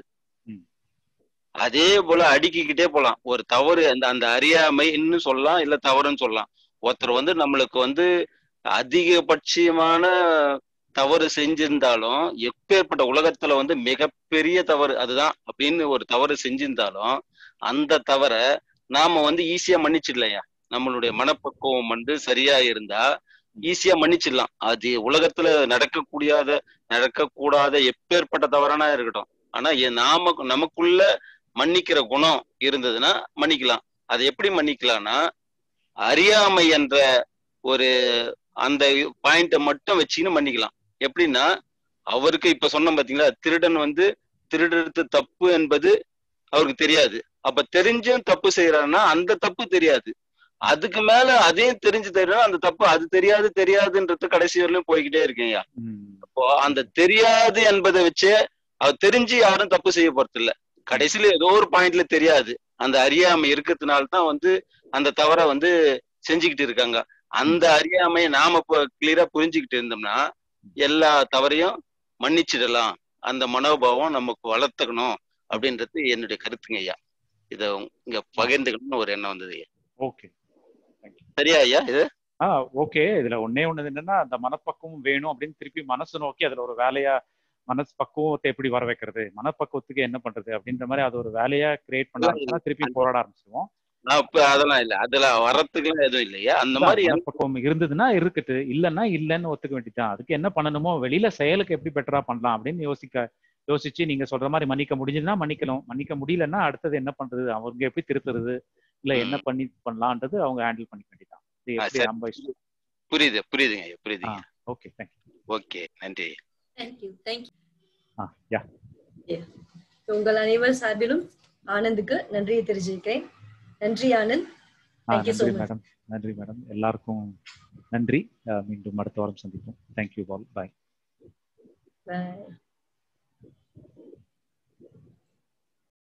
அதே போல அடுக்கிக்கிட்டே போலாம். ஒரு தவறு அந்த அறியாமைன்னு சொல்லலாம், இல்ல தவறுன்னு சொல்லலாம். ஒருத்தர் வந்து நம்மளுக்கு வந்து அதிகபட்சமான தவறு செஞ்சிருந்தாலும், எப்பேற்பட்ட உலகத்துல வந்து மிகப்பெரிய தவறு அதுதான் அப்படின்னு ஒரு தவறு செஞ்சிருந்தாலும், அந்த தவறை நாம வந்து ஈஸியா மன்னிச்சிடலையா? நம்மளுடைய மனப்பக்குவம் வந்து சரியா இருந்தா ஈஸியா மன்னிச்சிடலாம். அது உலகத்துல நடக்கக்கூடாத எப்பேற்பட்ட தவறானா இருக்கட்டும். ஆனா நமக்குள்ள மன்னிக்கிற குணம் இருந்ததுன்னா மன்னிக்கலாம். அதை எப்படி மன்னிக்கலாம்னா, அறியாமை என்ற ஒரு அந்த பாயிண்ட மட்டும் வச்சுன்னு மன்னிக்கலாம். எப்படின்னா, அவருக்கு இப்ப சொன்ன பாத்தீங்களா, திருடன் வந்து திருடுறது தப்பு என்பது அவருக்கு தெரியாது. அப்ப தெரிஞ்சும் தப்பு செய்யறாருன்னா அந்த தப்பு தெரியாது. அதுக்கு மேல அதே தெரிஞ்சு தெரியும் அந்த தப்பு அது தெரியாதுன்றது கடைசி வரலையும் போய்கிட்டே இருக்கீங்க. அப்போ அந்த தெரியாது என்பதை வச்சு அது தெரிஞ்சு யாரும் தப்பு செய்ய போறது இல்ல. கடைசியில ஏதோ ஒரு பாயிண்ட்ல தெரியாது. அந்த அறியாமை இருக்கிறதுனால்தான் வந்து அந்த தவறை வந்து செஞ்சுக்கிட்டு இருக்காங்க. அந்த அறியாமையை நாம கிளியரா புரிஞ்சுக்கிட்டு இருந்தோம்னா எல்லா தவறையும் மன்னிச்சிடலாம். அந்த மனோபாவம் நமக்கு வளர்த்துக்கணும் அப்படின்றது என்னுடைய கருத்துங்க ஐயா. இத இங்க பகிர்ந்துக்கணும்னு ஒரு எண்ணம் வந்தது ஐயா. ஓகே, சரியா ஐயா? இது ஓகே. இதுல ஒன்னே என்னன்னா, அந்த மனப்பக்குவம் வேணும் அப்படின்னு திருப்பி மனசு நோக்கி அதுல ஒரு வேலையா மனசு பக்குவத்தை எப்படி வர வைக்கிறது, மனப்பக்குவத்துக்கு என்ன பண்றது அப்படின்ற மாதிரி அது ஒரு வேலையா கிரியேட் பண்ண ஆரம்பிச்சா திருப்பி போராட ஆரம்பிச்சிருவோம். அதெல்லாம் இல்ல, அதுல வரத்துக்குலாம் எதுவும் இல்லையா? அந்த மாதிரி மனப்பக்குவம் இருந்ததுன்னா இருக்குது, இல்லைன்னா இல்லைன்னு ஒத்துக்க வேண்டியதான். அதுக்கு என்ன பண்ணணுமோ வெளியில செயலுக்கு எப்படி பெட்டரா பண்ணலாம் அப்படின்னு யோசிச்சு நீங்க சொல்ற மாதிரி மன்னிக்க முடிஞ்சதுன்னா மன்னிக்கணும். மன்னிக்க முடியலன்னா அடுத்தது என்ன பண்றது, அவங்க எப்படி திருத்துறது, இல்ல என்ன பண்ணலான்றது அவங்க ஹேண்டில் பண்ணிக்க வேண்டியதான். புரியுதுங்க. Okay, thank you. ஓகே, நன்றி. உங்கள் அனைவர் சார்பிலும் ஆனந்துக்கு நன்றியை தெரிஞ்சுக்கிறேன். நன்றி ஆனந்த். மேடம். நன்றி மேடம். எல்லாருக்கும் நன்றி. மீண்டும் அடுத்த வாரம் சந்திப்போம். Thank you all. பாய்.